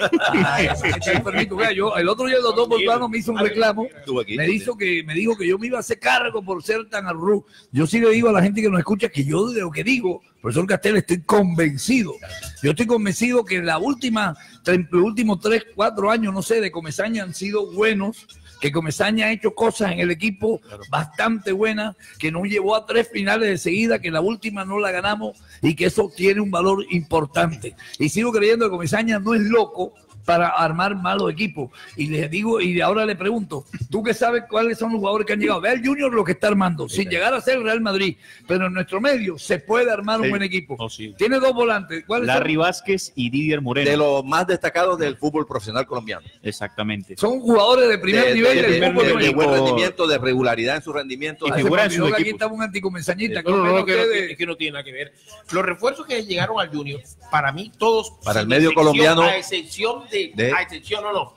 El otro día el doctor Portuano me hizo un reclamo. Me dijo que yo me iba a hacer cargo por ser tan arru. Yo sí le digo a la gente que nos escucha que yo de lo que digo, profesor Castel, estoy convencido. Yo estoy convencido que los últimos 3, 4 años, no sé, de Comesaña han sido buenos, que Comesaña ha hecho cosas en el equipo bastante buenas, que nos llevó a 3 finales de seguida, que la última no la ganamos y que eso tiene un valor importante. Y sigo creyendo que Comesaña no es loco para armar malos equipos. Y les digo, y ahora le pregunto, tú que sabes cuáles son los jugadores que han llegado, ve al Junior lo que está armando, sin llegar a ser el Real Madrid, pero en nuestro medio se puede armar un buen equipo. Tiene 2 volantes. Larry Vázquez y Didier Moreno. De los más destacados del fútbol profesional colombiano. Exactamente. Son jugadores de primer nivel del fútbol. De buen rendimiento, de regularidad en su rendimiento. Y figura en su equipo. Aquí estaba un anticomesañita. Es que no tiene nada que ver. Los refuerzos que llegaron al Junior, para mí todos, para el medio colombiano, a excepción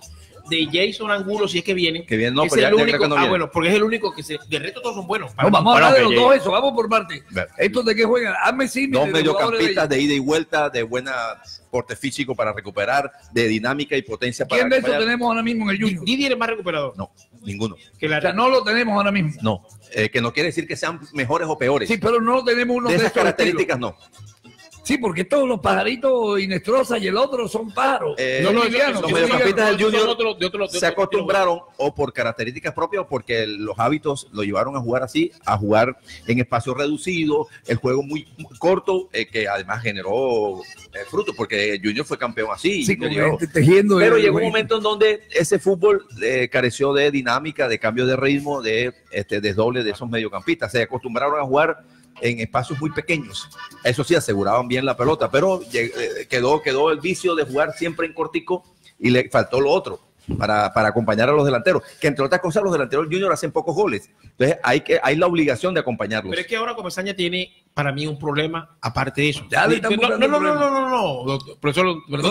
de Jason Angulo, si es que viene. Que viene, no, es pues ya el creo único, que no viene. bueno, porque es el único que se. De resto todos son buenos. No, vamos a hablar de los dos, eso, vamos por parte. ¿Estos de qué juegan? Hazme sí, Dos mediocampistas de ida y vuelta, de buena porte físico para recuperar, de dinámica y potencia para ¿Quién de estos acompañar. tenemos ahora mismo en el Junior? Didier es más recuperador. No, ninguno. O sea, no lo tenemos ahora mismo. No, que no quiere decir que sean mejores o peores. Sí, pero no tenemos uno de esas estos características, estilos. no. Sí, porque todos los pajaritos Inestrosa y el otro son pájaros. Los mediocampistas del Junior se acostumbraron o por características propias o porque los hábitos lo llevaron a jugar así, a jugar en espacio reducido, el juego muy corto, que además generó frutos, porque el Junior fue campeón así. Sí, tejiendo. Pero llegó un momento en donde ese fútbol careció de dinámica, de cambio de ritmo, de desdoble de esos mediocampistas. Se acostumbraron a jugar en espacios muy pequeños. Eso sí, aseguraban bien la pelota, pero quedó el vicio de jugar siempre en cortico y le faltó lo otro para acompañar a los delanteros, que entre otras cosas los delanteros Junior hacen pocos goles. Entonces hay la obligación de acompañarlos. Pero es que ahora Comesaña tiene para mí un problema aparte de eso. Ya le están buscando no, profesor, no,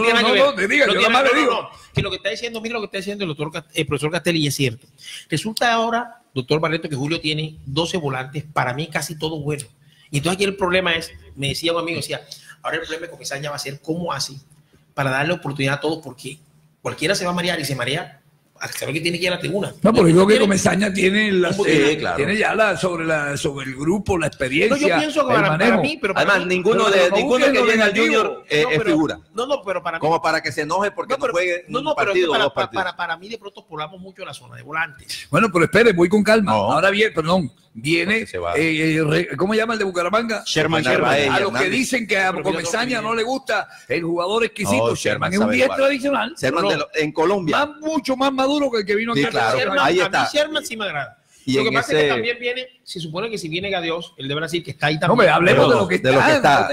que lo que está diciendo, mira lo que está diciendo el profesor Castelli, y es cierto. Resulta ahora, doctor Barreto, que Julio tiene 12 volantes, para mí casi todos buenos. Y entonces aquí el problema es, me decía un amigo, ahora el problema de Comesaña va a ser cómo hace para darle oportunidad a todos, porque cualquiera se va a marear y se marea a saber que tiene que ir a la tribuna. No, porque creo que Comesaña tiene claro. tiene ya sobre el grupo, la experiencia. No, yo pienso que para mí, pero para además mí, ninguno que viene al Junior es figura. Pero para mí, como para que se enoje porque no juegue un partido o dos partidos. Para mí de pronto poblamos mucho la zona de volantes. Bueno, pero espere, voy con calma. Ahora viene, ¿cómo llama el de Bucaramanga? Sherman. A los que dicen que a Comesaña no le gusta el jugador exquisito. No, Sherman es un 10 tradicional. Sherman en Colombia. Mucho más maduro que el que vino aquí. Sí, claro. Ahí está. A mí Sherman sí me agrada. Y lo que pasa es que también viene, se supone que si viene Gadiós, el de Brasil, que está ahí también. No, hablemos de lo que está.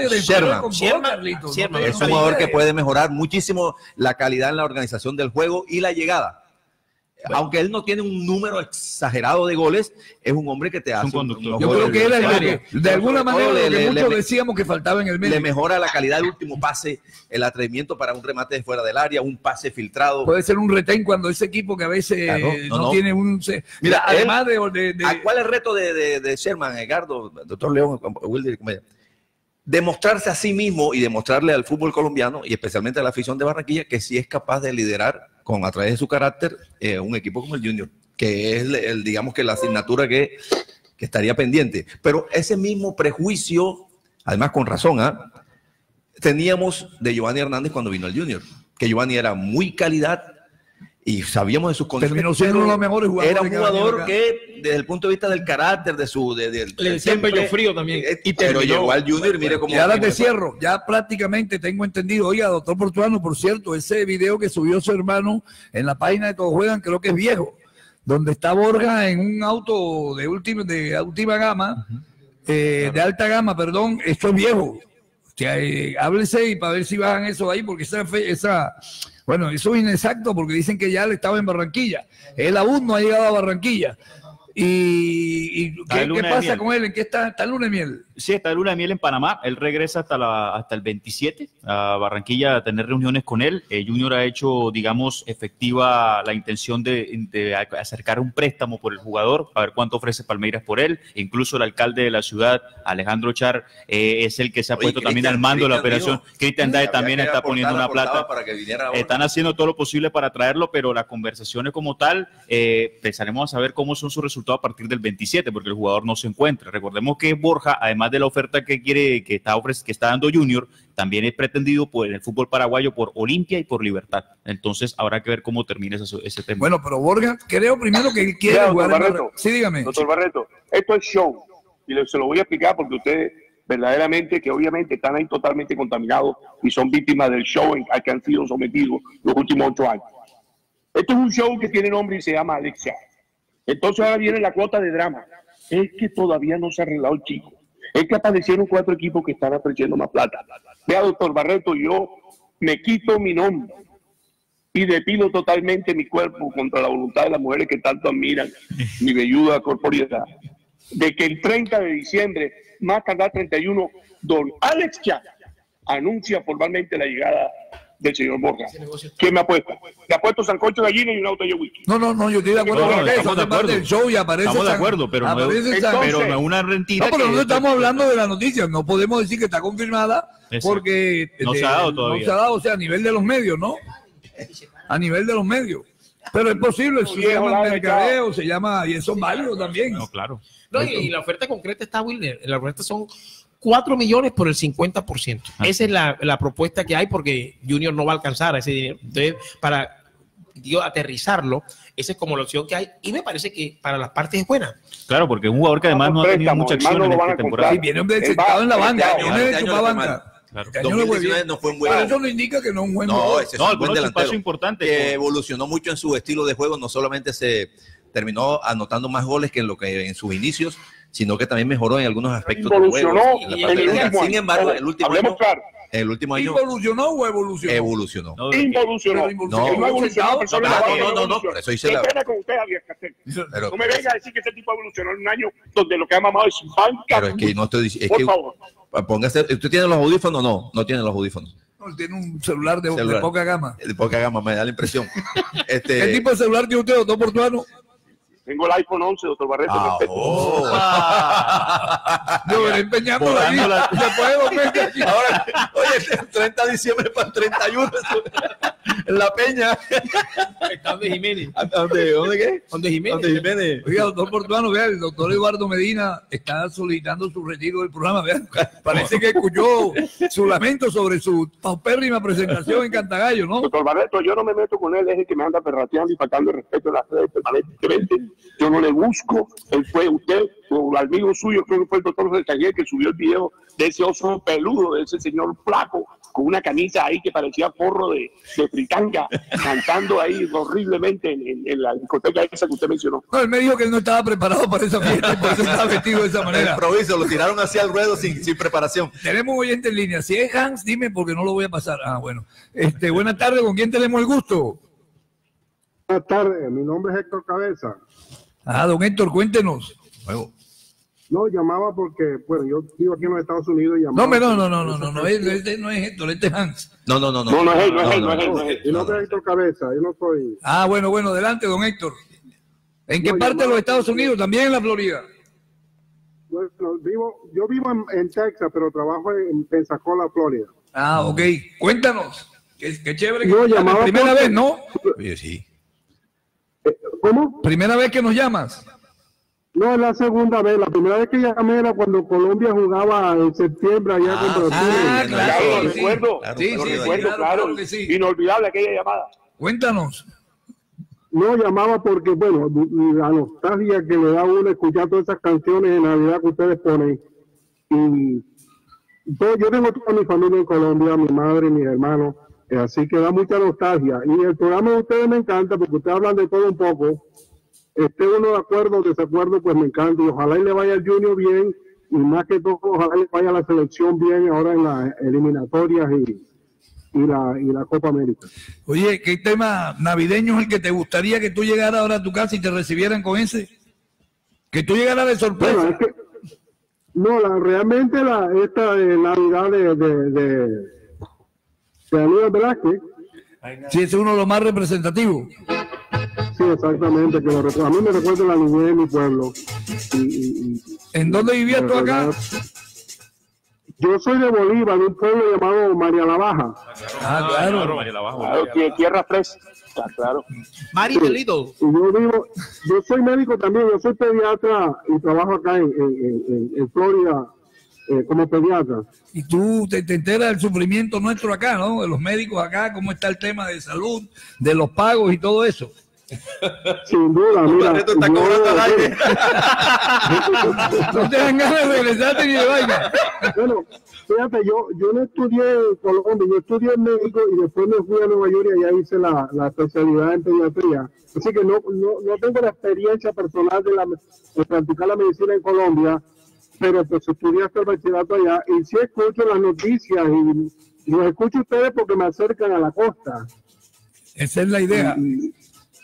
Sherman es un jugador que puede mejorar muchísimo la calidad en la organización del juego y la llegada. Bueno, aunque él no tiene un número exagerado de goles, es un hombre que te hace un conductor. Yo creo que era de alguna manera lo que muchos decíamos que faltaba en el medio. Le mejora la calidad del último pase, el atrevimiento para un remate de fuera del área, un pase filtrado. Puede ser un retén cuando ese equipo que a veces no tiene un... Mira, además ¿cuál es el reto de Sherman, Edgardo, doctor León, Wilder? Demostrarse a sí mismo y demostrarle al fútbol colombiano y especialmente a la afición de Barranquilla que sí es capaz de liderar a través de su carácter un equipo como el Junior, que es digamos que la asignatura que estaría pendiente. Pero ese mismo prejuicio, además con razón, teníamos de Giovanni Hernández cuando vino al Junior, que Giovanni era muy calidad y sabíamos de sus condiciones. Terminó siendo uno de los mejores jugadores. Era un jugador que, desde el punto de vista del carácter, le decían pecho frío también. Pero llegó al Junior, mire cómo. Y ahora te cierro, ya prácticamente tengo entendido. Oiga, doctor Portuano, por cierto, ese video que subió su hermano en la página de Todos Juegan, creo que es viejo, donde está Borja en un auto de última gama, de alta gama, perdón, esto es viejo. O sea, háblese y para ver si bajan eso ahí, porque bueno, eso es inexacto porque dicen que ya él estaba en Barranquilla. Él aún no ha llegado a Barranquilla. ¿Y qué pasa con él? ¿En qué está? ¿Está en luna de miel? Sí, está en luna de miel en Panamá. Él regresa hasta el 27 a Barranquilla a tener reuniones con él. Junior ha hecho, digamos, efectiva la intención de acercar un préstamo por el jugador, a ver cuánto ofrece Palmeiras por él. Incluso el alcalde de la ciudad, Alejandro Char, es el que se ha puesto también al mando de la operación. Cristian Dae también está poniendo una plata. Están haciendo todo lo posible para traerlo, pero las conversaciones como tal, empezaremos a saber cómo son sus resultados a partir del 27, porque el jugador no se encuentra. Recordemos que Borja, además de la oferta que está dando Junior, también es pretendido por el fútbol paraguayo por Olimpia y por Libertad. Entonces habrá que ver cómo termina ese tema. Bueno, pero Borja, creo primero que él quiere jugar. Barreto, sí, dígame. Doctor Barreto, esto es show y se lo voy a explicar porque ustedes verdaderamente, que obviamente están ahí totalmente contaminados y son víctimas del show al que han sido sometidos los últimos 8 años. Esto es un show que tiene nombre y se llama Alexia. Entonces ahora viene la cuota de drama. Es que todavía no se ha arreglado el chico. Es que aparecieron 4 equipos que están ofreciendo más plata. Vea, doctor Barreto, yo me quito mi nombre y depilo totalmente mi cuerpo contra la voluntad de las mujeres que tanto admiran mi velluda corporeidad. De que el 30 de diciembre, más tardar 31, don Alex Chá anuncia formalmente la llegada del señor Borja. ¿Quién me apuesta? Te apuesto sancocho de gallina y una botella de whisky. No, yo estoy de acuerdo con eso. Estamos de acuerdo. Del show y aparece estamos de acuerdo, pero no es una mentira. No, pero nosotros estamos hablando de la noticia. No podemos decir que está confirmada porque no se ha dado todavía. No se ha dado, o sea, a nivel de los medios, ¿no? A nivel de los medios. Pero es posible, se llama mercadeo, se llama, y eso es válido también. No, claro. No, y la oferta concreta está, Wilner. La oferta son 4 millones por el 50%. Esa es la propuesta que hay porque Junior no va a alcanzar a ese dinero. Entonces, para aterrizarlo, esa es como la opción que hay. Y me parece que para las partes es buena. Claro, porque es un jugador que además no ha tenido mucha acción en esta temporada. Sí, viene sentado en la banca, viene de chupar banca. Claro. 2019 no fue un buen año. Eso no indica que no es un buen jugador. Ese es un buen delantero. Paso importante. Que evolucionó mucho en su estilo de juego. No solamente se terminó anotando más goles que en sus inicios, sino que también mejoró en algunos aspectos del juego. Sin embargo, el último año. ¿Involucionó o evolucionó? Evolucionó. Involucionó. No evolucionó. No. Eso hice la. Pena con usted, Javier Castel. No me venga a decir que ese tipo evolucionó en un año donde lo que ha mamado es banca. Pero es que no estoy diciendo. Por favor. Póngase, ¿usted tiene los audífonos? No tiene los audífonos. No, tiene un celular de poca gama. De poca gama, me da la impresión. ¿Qué tipo de celular tiene usted, doctor Portuano? Tengo el iPhone 11, doctor Barreto. Yo veré empeñándola aquí. Ahora, oye, el 30 de diciembre para el 31 en La Peña. ¿Está donde Jiménez? ¿Dónde qué? ¿Dónde Jiménez? Oiga, doctor Portuano, vea, el doctor Eduardo Medina está solicitando su retiro del programa. Vea, parece que escuchó su lamento sobre su paupérrima presentación en Cantagallo, ¿no? Doctor Barreto, yo no me meto con él, es el que me anda perrateando y faltando el respeto en las redes permanentemente. Yo no le busco, él fue usted, o el amigo suyo, creo que fue el doctor José Taller, que subió el video de ese oso peludo, de ese señor flaco, con una camisa ahí que parecía forro de fritanga, cantando ahí horriblemente en la discoteca esa que usted mencionó. No, él me dijo que él no estaba preparado para esa fiesta, por eso estaba vestido de esa manera. Improviso, lo tiraron hacia el ruedo sin preparación. Tenemos un oyente en línea. Si es Hans, dime porque no lo voy a pasar. Bueno. Buenas tardes, ¿con quién tenemos el gusto? Buenas tardes, mi nombre es Héctor Cabeza. Don Héctor, cuéntenos. No, llamaba porque, bueno, yo vivo aquí en los Estados Unidos y llamaba. No, este no es Héctor, este es Hans. No es él. Mi nombre es Héctor Cabeza, yo no soy. Bueno, adelante, don Héctor. ¿En qué parte de los Estados Unidos? ¿También en la Florida? Bueno, yo vivo en Texas, pero trabajo en Pensacola, Florida. Ok. Cuéntanos. Qué chévere. No, llamaba primera vez, ¿no? Sí. ¿Cómo? ¿Primera vez que nos llamas? No, es la segunda vez. La primera vez que llamé era cuando Colombia jugaba en septiembre allá con Brasil. Claro, recuerdo, claro. Inolvidable aquella llamada. Cuéntanos. No, llamaba porque, bueno, la nostalgia que le da a uno escuchar todas esas canciones de Navidad que ustedes ponen. Y yo tengo toda mi familia en Colombia, mi madre y mis hermanos, así que da mucha nostalgia. Y el programa de ustedes me encanta porque ustedes hablan de todo un poco. Esté uno de acuerdo o desacuerdo, pues me encanta. Y ojalá y le vaya al Junior bien, y más que todo, ojalá le vaya a la selección bien ahora en las eliminatorias y la Copa América. Oye, ¿qué tema navideño es el que te gustaría que tú llegaras ahora a tu casa y te recibieran con ese? Que tú llegaras de sorpresa. Bueno, es que, realmente esta Navidad de Aníbal Velázquez. Sí, ese es uno de los más representativos. Sí, exactamente, a mí me recuerda la niñez de mi pueblo. ¿En dónde vivías tú acá? Yo soy de Bolívar, de un pueblo llamado María la Baja. Claro. María la Baja. Tierra fresca, claro. María Belito. Yo soy médico también, yo soy pediatra y trabajo acá en Florida como pediatra. Y tú te enteras del sufrimiento nuestro acá, ¿no? De los médicos acá, cómo está el tema de salud, de los pagos y todo eso. Sin duda, mira. Esto está cobrando al aire. No te dan ganas de regresarte ni de vaina. Bueno, fíjate, yo no estudié en Colombia, yo estudié en México y después me fui a Nueva York y allá hice la especialidad en pediatría. Así que no tengo la experiencia personal de practicar la medicina en Colombia, pero pues estudié hasta el bachillerato allá y sí escucho las noticias y los escucho ustedes porque me acercan a la costa. Esa es la idea.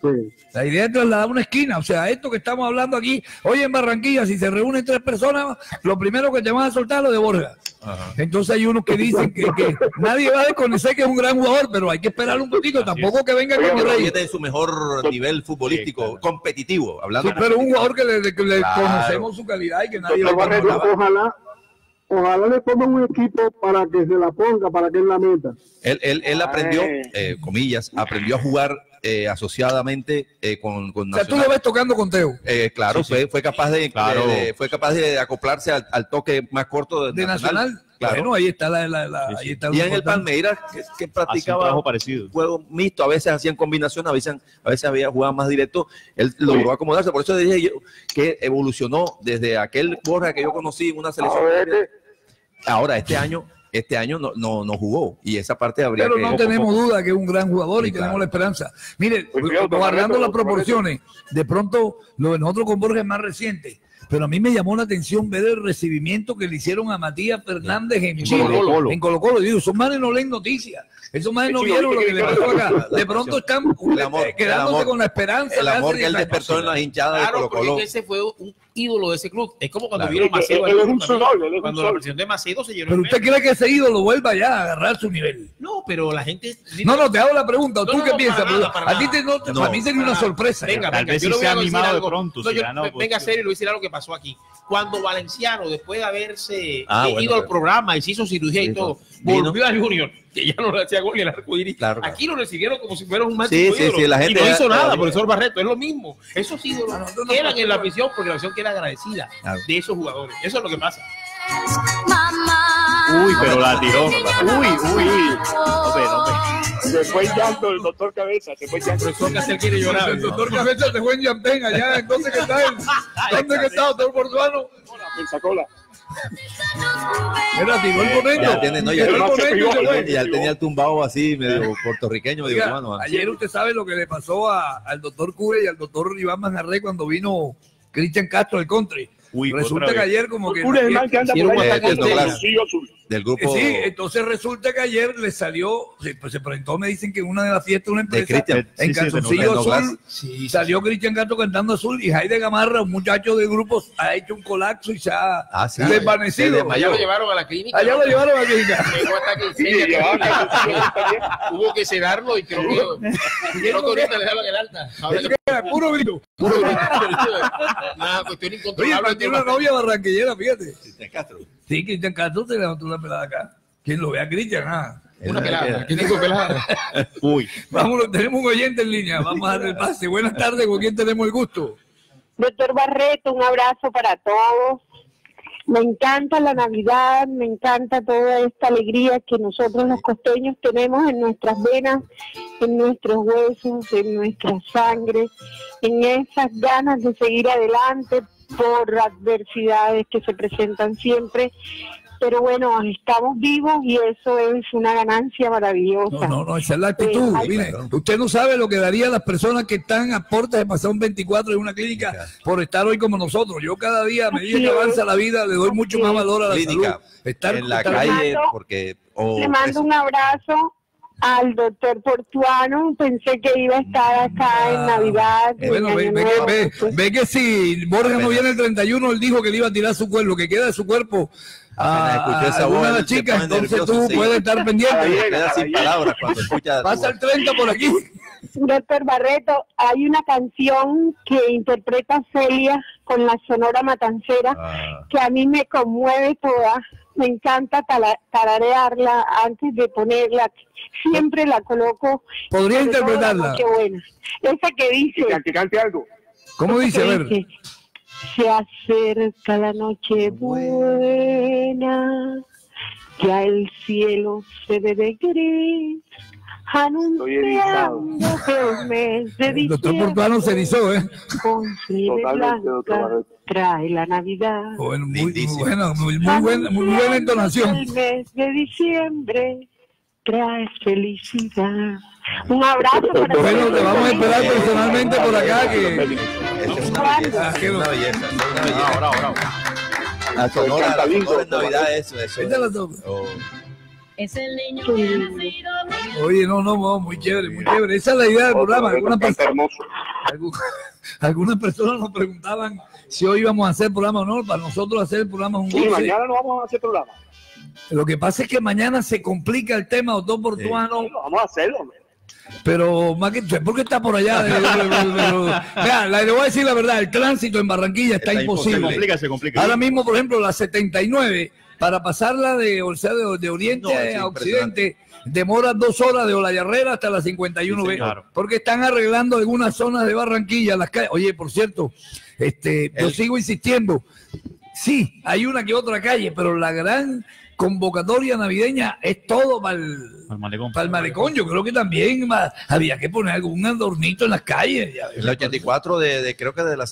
La idea es trasladar una esquina, o sea, esto que estamos hablando aquí, hoy en Barranquilla, si se reúnen 3 personas, lo primero que te van a soltar es lo de Borja. Entonces hay unos que dicen que nadie va a desconocer que es un gran jugador, pero hay que esperar un poquito, tampoco que venga como rey. Viene en su mejor nivel futbolístico, competitivo, hablando. Sí, pero un jugador que le conocemos su calidad y que nadie lo Ojalá le pongan un equipo para que se la ponga, para que él la meta. Él aprendió, comillas, aprendió a jugar asociadamente con O sea, Nacional. tú lo ves tocando con Teo. Claro, Sí. Fue capaz de acoplarse al toque más corto De Nacional. Claro. Bueno, ahí está ahí está Y en el Palmeiras, que practicaba trabajo parecido. juego mixto, a veces hacían combinación, a veces había jugado más directo, él logró acomodarse, por eso dije yo que evolucionó desde aquel Borja que yo conocí en una selección. Ahora, este año no jugó, y esa parte habría Pero que... no tenemos duda que es un gran jugador y Sí, tenemos claro. la esperanza. Mire, Pues cuidado, guardando las Barreto, proporciones, de pronto lo de nosotros con Borja es más reciente. Pero a mí me llamó la atención ver el recibimiento que le hicieron a Matías Fernández en Chile, en Colo-Colo. Digo, esos manes no leen noticias. Esos manes no vieron lo que le pasó acá. De pronto están quedándose con la esperanza. El amor que él despertó en las hinchadas de Claro, Colo-Colo. porque ese fue un ídolo de ese club. Es como cuando Claro. vieron Macedo. Él es un sol, él es Cuando un la sol. presión de Macedo se llenó. Pero el usted medio. cree que ese ídolo vuelva ya a agarrar su nivel. No, pero la gente. No, te hago la pregunta. ¿Tú No, qué no, piensas? para nada, para A ti nada. para mí sería una sorpresa. Venga, Tal vez yo sí le voy se ha a decir animado de algo. pronto, No, si yo- gana, pues, venga, serio, le voy a decir algo que pasó aquí. Cuando Valenciano, después de haberse Bueno, ido al pero- programa y se hizo cirugía y Sí, todo, vino. volvió a Junior, que ya no le hacía gol ni el arco iris. Claro. Aquí lo recibieron como si fuera un Sí, máximo sí, ídolo. sí, la gente y no ya- hizo nada, ya- profesor Barreto, es lo mismo. Esos ídolos nosotros no quedan podemos- en la afición porque la afición queda agradecida Claro. de esos jugadores. Eso es lo que pasa. Uy, pero la tiró. Uy. Se fue llanto el doctor Cabeza, se fue llanto. Profesor Castel quiere llorar. El doctor Cabeza se fue en Yampén allá. Entonces, ¿qué está él? ¿Dónde que está, doctor Portuano? Pensacola. Era, tiró el momento. Ya tiene, no, ya, Tiró el momento y se fue. ya tenía el tumbado así, medio puertorriqueño, medio Oiga, cubano. ayer usted sabe lo que le pasó al doctor Cure y al doctor Iván Manjarré cuando vino Cristian Castro del Country. Uy, Resulta otra que vez. ayer como que... Un hermano que anda por Hicieron ahí un ataque con de bolsillo azul. Del grupo Sí, entonces resulta que ayer le salió, pues se presentó, me dicen que en una de las fiestas de una empresa, Cristian. en Sí, sí, calzoncillo de Noglas. azul, salió Cristian Castro cantando azul y Jaide Gamarra, un muchacho de grupos, ha hecho un colapso y se ha sí, desvanecido. se desmayó. Allá lo llevaron a la clínica. Allá lo llevaron a la clínica. Llegó hasta que Sí, llevaban calzoncillos también. hubo que sedarlo y creo que ahorita le daban el alta. Ahora Eso que era puro grito. una cuestión Oye, incontrolable. pero tiene una novia barranquillera, fíjate. Cristian Castro. Sí, Cristian Castro se levantó una pelada acá. ¿Quién lo ve a Cristian? Una pelada. ¿Quién dijo pelada? Uy. Vámonos, tenemos un oyente en línea. Vamos a darle el pase. Buenas tardes, ¿con quién tenemos el gusto? Doctor Barreto, un abrazo para todos. Me encanta la Navidad, me encanta toda esta alegría que nosotros los costeños tenemos en nuestras venas, en nuestros huesos, en nuestra sangre, en esas ganas de seguir adelante por adversidades que se presentan siempre. Pero bueno, estamos vivos y eso es una ganancia maravillosa. No, esa es la actitud. Mire, usted no sabe lo que daría a las personas que están a puertas de pasar un 24 en una clínica por estar hoy como nosotros. Yo cada día, a medida que avanza la vida, le doy mucho más valor a la Clínica, salud. Estar en la estar- calle, porque... Le mando un abrazo al doctor Portuano. Pensé que iba a estar acá en Navidad. Bueno, en ve, Año ve Nuevo. ve que si Borja no viene el 31, él dijo que le iba a tirar su cuerpo, lo que queda de su cuerpo escuchó esa alguna voz, de las él se chicas, pone entonces nervioso, tú sí. puedes estar pendiente. Queda sin palabras cuando escucha... Pasa el 30 por aquí. Doctor Barreto, hay una canción que interpreta Celia con la Sonora Matancera que a mí me conmueve toda. Me encanta tararearla antes de ponerla. Siempre la coloco. ¿Podría sobre todo interpretarla? la Nochebuena. Esa que dice... Que cante algo. ¿Cómo dice? A ver. Dice, se acerca la noche buena, ya el cielo se ve de gris, anunciando que el mes de El doctor diciembre Portuano se erizó, ¿eh? con nieve Totalmente, doctor blanca Barreto. trae la Navidad. Bueno, muy buena entonación. El mes de diciembre trae felicidad. Un abrazo para Bueno, te vamos a esperar personalmente por acá que... Esta es una belleza, es una belleza, es una belleza. Ahora. La sonora en Navidad, eso. Esta la toca. Es el niño que ha nacido. Oye, no, muy chévere, muy chévere. Esa es la idea del programa. Algunas personas nos preguntaban si hoy íbamos a hacer programa o no. Para nosotros hacer el programa es un Sí, goce. mañana no vamos a hacer programa. Lo que pasa es que mañana se complica el tema, doctor Portuano. Sí, vamos a hacerlo, hombre. Pero, más que ¿por qué está por allá? Vea, le voy a decir la verdad, el tránsito en Barranquilla está imposible. Se complica. Ahora mismo, por ejemplo, la 79, para pasarla de oriente a occidente, demora 2 horas de Olavarría hasta la 51B, Sí, claro. porque están arreglando algunas zonas de Barranquilla, las calles. Oye, por cierto, yo sigo insistiendo, sí, hay una que otra calle, pero la gran convocatoria navideña es todo para el malecón. Yo creo que también había que poner algún adornito en las calles. El 84 creo que de la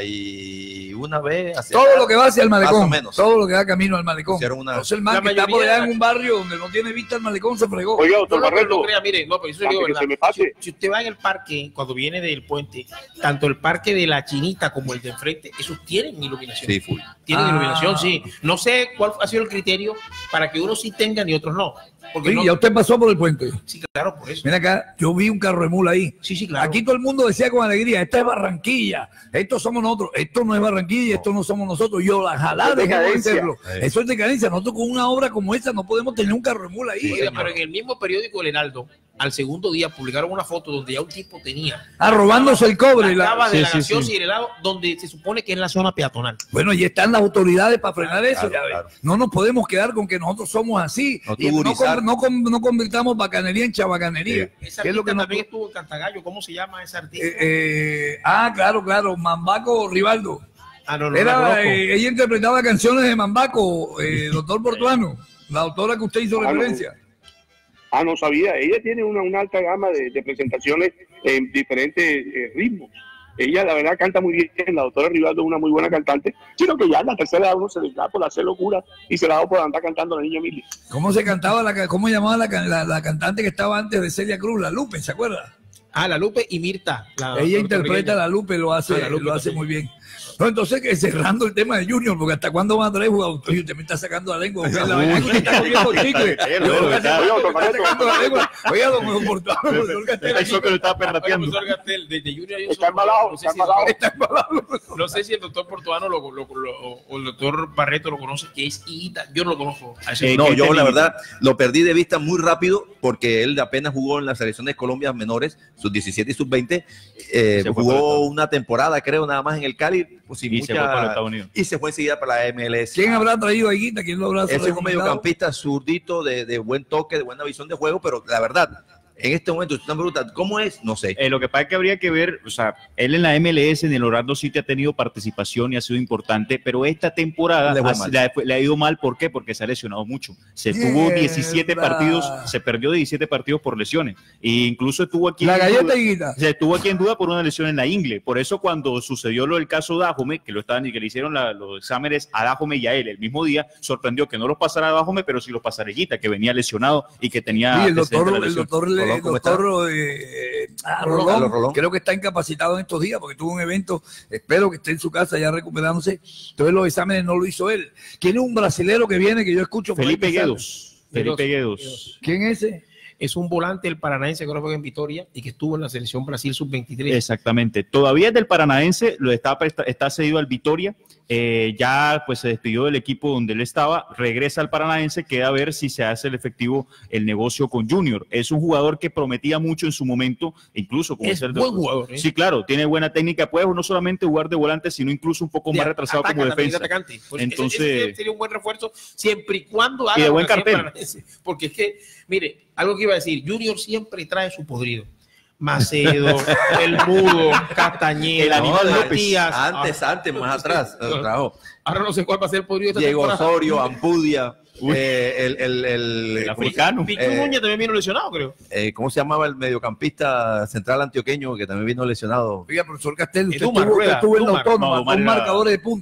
51B hacia Todo lo que va hacia el malecón, más o menos. todo lo que va camino al malecón. Hicieron una- Entonces el man que está por allá en un barrio donde no tiene vista al malecón se fregó. Oiga, doctor Barreto. No crea, mire, no, pero eso digo, que ¿verdad? se me pase. Si usted va en el parque, cuando viene del puente, tanto el parque de la Chinita como el de enfrente, esos tienen iluminación. Sí, full. Tienen iluminación, sí. No sé cuál ha sido el criterio para que unos sí tengan y otros no. Porque Sí, no, ya usted pasó por el puente. sí, claro, por eso. Mira acá, yo vi un carro de mula ahí. Sí, claro. Aquí todo el mundo decía con alegría, esta es Barranquilla, estos somos nosotros, esto no es Barranquilla, esto no somos nosotros. Yo, ojalá Es dejemos de decadencia. serlo. Eso es decadencia. Nosotros con una obra como esa no podemos tener un carro de mula ahí. Oiga, pero en el mismo periódico El Heraldo, al segundo día publicaron una foto donde ya un tipo tenía Robándose el cobre. la cava de la Sí, gaseosa y el helado, donde se supone que es la zona peatonal. Bueno, y están las autoridades para frenar eso. Claro, ya ves. claro. No nos podemos quedar con que nosotros somos así. No Y tuburizar. no convirtamos bacanería en chabacanería. Esa ¿Qué es lo que nos... también estuvo en Cantagallo. ¿Cómo se llama esa artista? Claro, Mambaco Rivaldo. No la conozco. Ella interpretaba canciones de Mambaco, doctor Portuano, la autora que usted hizo referencia. No sabía. Ella tiene una alta gama de presentaciones en diferentes ritmos. Ella, la verdad, canta muy bien. La doctora Rivaldo es una muy buena cantante. Sino que ya en la tercera edad uno se le da por hacer locura y se le da por andar cantando a la niña Emilia. ¿Cómo se cantaba, cómo llamaba la cantante que estaba antes de Celia Cruz, la Lupe, ¿se acuerda? La Lupe y Mirta. Ella interpreta a la Lupe, lo hace muy bien. No, entonces, cerrando el tema de Junior, porque hasta cuándo van a traer jugadores. Oye, usted me está sacando la lengua. Usted está comiendo chicle. Oiga, don Portuano, doctor Castel. Eso que lo estaba perrateando. Profesor Gastel, desde Junior Está embalado, está embalado. No sé si el doctor Portuano o el doctor Barreto lo conoce, que es Higuita. Yo no lo conozco. No, yo la verdad lo perdí de vista muy rápido porque él apenas jugó en la selección de Colombia menores, sus 17 y sus 20. Jugó una temporada, creo, nada más en el Cali. Pues, Y se fue para los Estados Unidos. Y se fue enseguida para la MLS. ¿Quién habrá traído a Higuita? ¿Quién lo habrá Ese es un recomendado? mediocampista zurdito de buen toque, de buena visión de juego, pero la verdad, en este momento, si tú me preguntas, ¿cómo es? No sé. Lo que pasa es que habría que ver, o sea, él en la MLS, en el Orlando City ha tenido participación y ha sido importante, pero esta temporada le ha ido mal. ¿Por qué? Porque se ha lesionado mucho. Tuvo 17 partidos, se perdió 17 partidos por lesiones. E incluso estuvo aquí. La galleta Higuita. Se estuvo aquí en duda por una lesión en la ingle. Por eso cuando sucedió lo del caso de Dajome, que le hicieron los exámenes a Dajome y a él el mismo día, sorprendió que no los pasara a Dajome, pero sí los pasara a Higuita, que venía lesionado y que tenía. Sí, el doctor Rolón, Rolón, creo que está incapacitado en estos días porque tuvo un evento, espero que esté en su casa ya recuperándose. Entonces los exámenes no lo hizo él. ¿Quién es un brasilero que viene que yo escucho? Felipe Guedos. ¿Quién es ese? Es un volante del Paranaense que ahora juega en Vitoria y que estuvo en la selección Brasil sub-23. Exactamente. Todavía es del Paranaense, está cedido al Vitoria. Ya pues se despidió del equipo donde él estaba, regresa al Paranaense, queda a ver si se hace el efectivo el negocio con Junior. Es un jugador que prometía mucho en su momento, incluso como es buen jugador. Sí, claro, tiene buena técnica, puede no solamente jugar de volante, sino incluso un poco más retrasado como defensa. Entonces ese sería un buen refuerzo siempre y cuando haga de buen cartel. Porque es que, mire, algo que iba a decir, Junior siempre trae su podrido. Macedo, el Mudo, Castañeda, el animal Matías. Antes, más atrás. Ahora no sé cuál va a ser el podrido. Diego Osorio, Ampudia, el africano. Pichu Núñez también vino lesionado, creo. ¿Cómo se llamaba el mediocampista central antioqueño que también vino lesionado? Oiga, profesor Castel, usted estuvo en los autónomos, con marcadores de punta.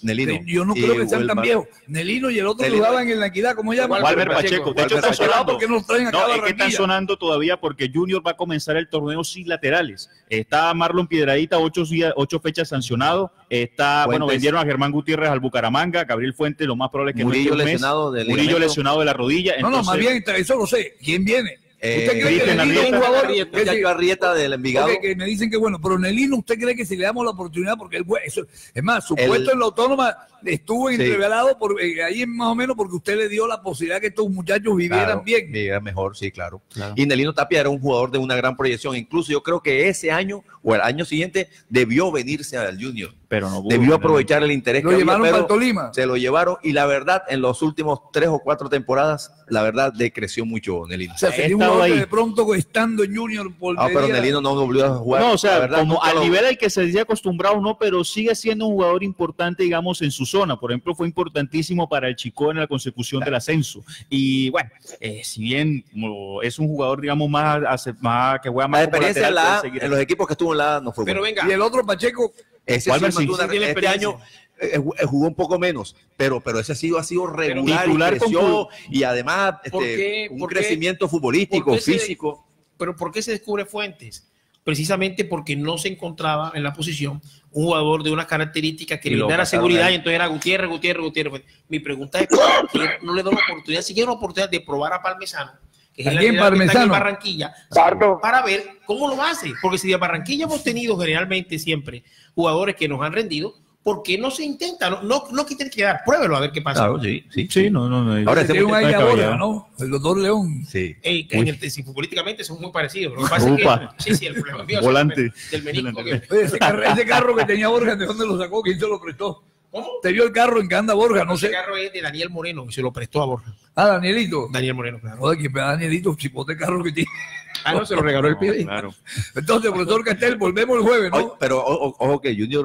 Nelino. Yo no creo que sean tan viejos. Nelino y el otro jugaban en la Equidad, ¿cómo se llama? Walter Pacheco. De hecho, está sonando. ¿Por qué nos traen acá a No, es que Barranquilla? están sonando todavía porque Junior va a comenzar el torneo sin laterales. Está Marlon Piedradita, 8 fechas sancionado. Está, bueno, Fuentes. vendieron a Germán Gutiérrez al Bucaramanga. Gabriel Fuentes, lo más probable es que Murillo no esté un mes. lesionado del Murillo ligamento. lesionado de la rodilla. No, más Entonces, bien, eso lo sé. ¿Quién viene? ¿Usted cree que Cristian Nelino es un Arrieta. jugador? Muchacho Arrieta del Envigado. Ok, que me dicen que bueno, pero Nelino, ¿usted cree que si le damos la oportunidad? Porque es más, su puesto en la Autónoma estuvo entreverado por ahí más o menos porque usted le dio la posibilidad que estos muchachos vivieran Claro, bien. vivieran mejor, sí, claro. Y Nelino Tapia era un jugador de una gran proyección. Incluso yo creo que ese año o el año siguiente debió venirse al Junior. Pero no pudo, debió aprovechar el interés Lo que había, llevaron pero para el Tolima. se lo llevaron y la verdad en los últimos 3 o 4 temporadas la verdad decreció mucho Nelino. O sea, sería un jugador que de pronto estando en Junior pero Nelino no volvió a jugar. No, o La sea, verdad, como nunca al lo- nivel al que se decía acostumbrado, no, pero sigue siendo un jugador importante, digamos, en su zona. Por ejemplo, fue importantísimo para el Chicó en la consecución del ascenso. Y bueno, si bien como es un jugador, digamos, más que juega más La experiencia en, como lateral, la A, puede seguir en los equipos que estuvo en la A no fue Pero bueno. venga. Y el otro Pacheco, Ese Walter sí, sí. Matuna, tiene este experiencia. año jugó un poco menos, pero ese ha sido regular, titular y con creció, y además ¿Por qué? un ¿Por qué? crecimiento futbolístico, ¿Por qué se- físico. Pero ¿por qué se descubre Fuentes? Precisamente porque no se encontraba en la posición un jugador de unas características que Y le lo diera pasaron seguridad ahí. y entonces era Gutiérrez. Mi pregunta es ¿por qué no le da la oportunidad, siquiera una oportunidad de probar a Parmesano? Que es el ¿A quién, lateral que está aquí en Parmesano? Barranquilla, para ver cómo lo hace. Porque si de Barranquilla hemos tenido generalmente siempre jugadores que nos han rendido, ¿por qué no se intenta? No que tiene que dar, pruébelo a ver qué pasa. Claro, sí. Sí, no. Ahora tiene un aire a caballero. Borja, ¿no? El doctor León. Sí. Si futbolísticamente son muy parecidos. Lo que pasa Upa. es que sí, el problema mío es Volante. del menisco. Delante. Oye, ese carro que tenía Borja, ¿de dónde lo sacó? ¿Quién se lo prestó? ¿Cómo? Te vio el carro en que anda Borja, no Ese sé. carro es de Daniel Moreno, que se lo prestó a Borja. Ah, Danielito. Daniel Moreno, claro. Joder, que Danielito, chipote carro que tiene. Ah, no, se lo regaló el pibe. Claro. Entonces, profesor Castel, volvemos el jueves, ¿no? Oye, pero ojo que Junior,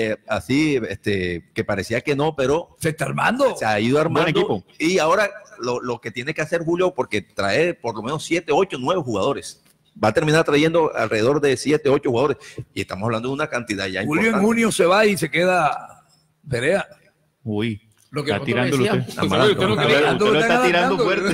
así, que parecía que no, pero Se está armando. se ha ido armando. Buen equipo. Y ahora lo que tiene que hacer Julio, porque trae por lo menos 7, 8, 9 jugadores. Va a terminar trayendo alrededor de 7, 8 jugadores. Y estamos hablando de una cantidad ya Julio en importante. junio se va y se queda Perea. Uy, Lo que está nosotros tirándolo decíamos, usted. pues, usted lo quería. Usted lo está tirando fuerte.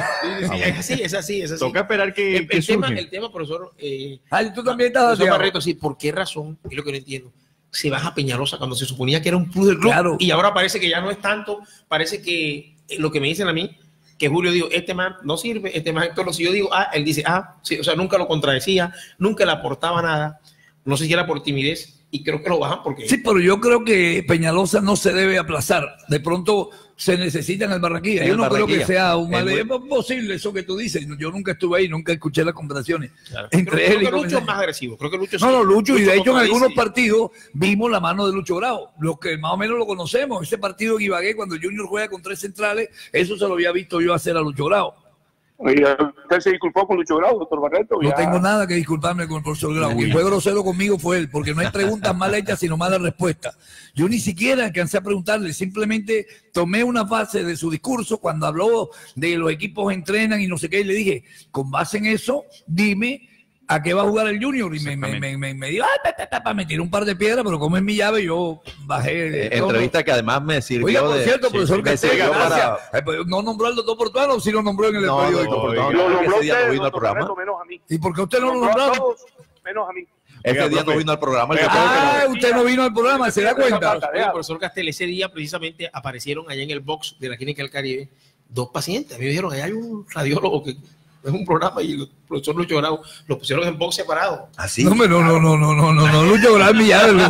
Es así. Toca esperar que El tema, profesor. Ah, tú también estás profesor así. Barreto, sí, ¿por qué razón? Es lo que no entiendo. Se baja Peñalosa cuando se suponía que era un plus del club. Claro. Y ahora parece que ya no es tanto. Parece que lo que me dicen a mí, que Julio dijo, este man no sirve, este man esto no. Si yo digo, él dice, sí, o sea, nunca lo contradecía, nunca le aportaba nada. No sé si era por timidez. Y creo que lo bajan porque... Sí, pero yo creo que Peñalosa no se debe aplazar. De pronto se necesita en el Barranquilla. En Yo el no creo Barranquilla. que sea un mal... Es Es posible eso que tú dices. Yo nunca estuve ahí, nunca escuché las conversaciones Claro. entre Creo él y que Lucho Comesaña. es más agresivo. Creo que Lucho No, Lucho, y de hecho en contradice. algunos partidos vimos la mano de Lucho Bravo, los que más o menos lo conocemos. Ese partido en Ibagué, cuando Junior juega con 3 centrales, eso se lo había visto yo hacer a Lucho Bravo. Oye, ¿usted se disculpó con Lucho Grau, doctor Barreto? No Ya. tengo nada que disculparme con el profesor Grau. Quien fue grosero conmigo fue él, porque no hay preguntas mal hechas, sino malas respuestas. Yo ni siquiera alcancé a preguntarle, simplemente tomé una fase de su discurso cuando habló de los equipos entrenan y no sé qué, y le dije, con base en eso, dime a qué va a jugar el Junior. Y me dijo, me tiró un par de piedras, pero como es mi llave, yo bajé. el tono. Entrevista que además me sirvió Oiga, por de... cierto, sí, profesor me Castel, sirvió gracias. para- Pues, no nombró al doctor Portuano, sí lo nombró en el No, periódico. doctor Portuano, Lo nombró ese día no usted, vino al doctor programa. Barreto, menos a mí. ¿Y por qué usted no lo Nombró a nombró? todos, menos a mí. Ese Oiga, día no profe. vino al programa. el Oiga, que- Ah, usted no vino al programa, ¿se da cuenta? Oye, profesor Castel, ese día precisamente aparecieron allá en el box de la Clínica del Caribe 2 pacientes. A mí me dijeron, allá hay un radiólogo que es un programa y el profesor Lucho Grau lo pusieron en box separado. Así. No, hombre, no, Lucho Grau es mi llave. No,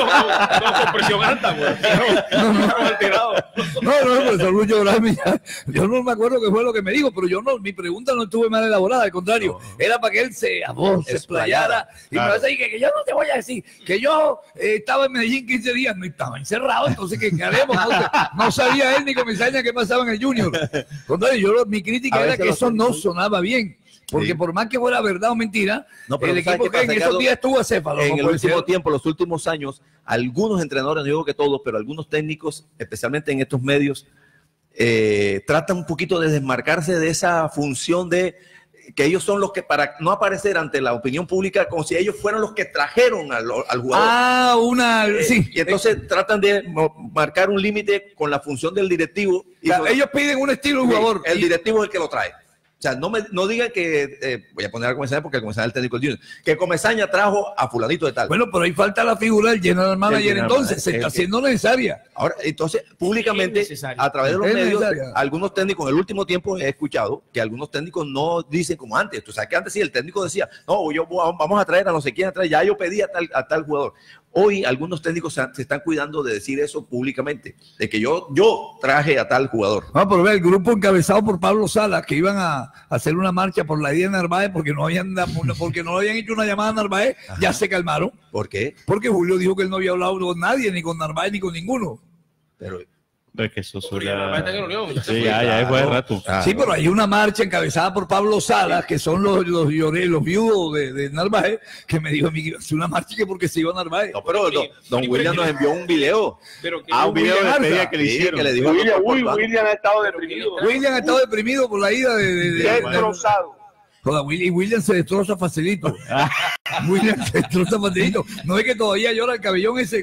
con presión alta, güey. No, profesor Lucho Grau es mi llave. Yo no me acuerdo qué fue lo que me dijo, pero yo no, mi pregunta no estuvo mal elaborada, al contrario, era para que él se explayara. Y me va a decir que yo no te voy a decir que yo estaba en Medellín 15 días, no estaba encerrado, entonces ¿qué haremos? No sabía él ni Comesaña qué pasaba en el Junior. Contrario, mi crítica A era veces que lo eso no hacemos. sonaba bien. Porque Sí. por más que fuera verdad o mentira, No, pero el ¿sabes equipo qué que pasa, en esos Ricardo? días estuvo acéfalo. En no el puede último ser. tiempo, los últimos años, algunos entrenadores, no digo que todos, pero algunos técnicos, especialmente en estos medios, tratan un poquito de desmarcarse de esa función de que ellos son los que, para no aparecer ante la opinión pública, como si ellos fueran los que trajeron al jugador. Sí. Y entonces tratan de marcar un límite con la función del directivo. Y ellos piden un estilo de jugador. El directivo es el que lo trae. O sea, no digan que, voy a poner a Comesaña porque el Comesaña es el técnico del Junior, que Comesaña trajo a fulanito de tal. Bueno, pero ahí falta la figura del general manager, entonces se está haciendo necesaria. Ahora, entonces, públicamente, a través de los medios, algunos técnicos, en el último tiempo he escuchado que algunos técnicos no dicen como antes. Tú sabes que antes sí, el técnico decía, no, vamos a traer a no sé quién, ya yo pedí a tal jugador. Hoy algunos técnicos se están cuidando de decir eso públicamente, de que yo traje a tal jugador. Vamos por ver el grupo encabezado por Pablo Salas, que iban a hacer una marcha por la idea de Narváez porque no habían hecho una llamada a Narváez. Ajá. Ya se calmaron. ¿Por qué? Porque Julio dijo que él no había hablado con nadie, ni con Narváez, ni con ninguno. Pero es que eso suena... Sí, ya después de rato. Sí, pero hay una marcha encabezada por Pablo Salas, que son los viudos de Narváez, que me dijo a mí que iba a hacer una marcha que porque se iba a Narváez. No, pero don William nos envió un video. Un video de despedida que le hicieron. Que le dijo William ha estado deprimido. William ha estado deprimido por la ida de destrozado. William se destroza facilito. William se destroza facilito. No es que todavía llora el cabellón ese.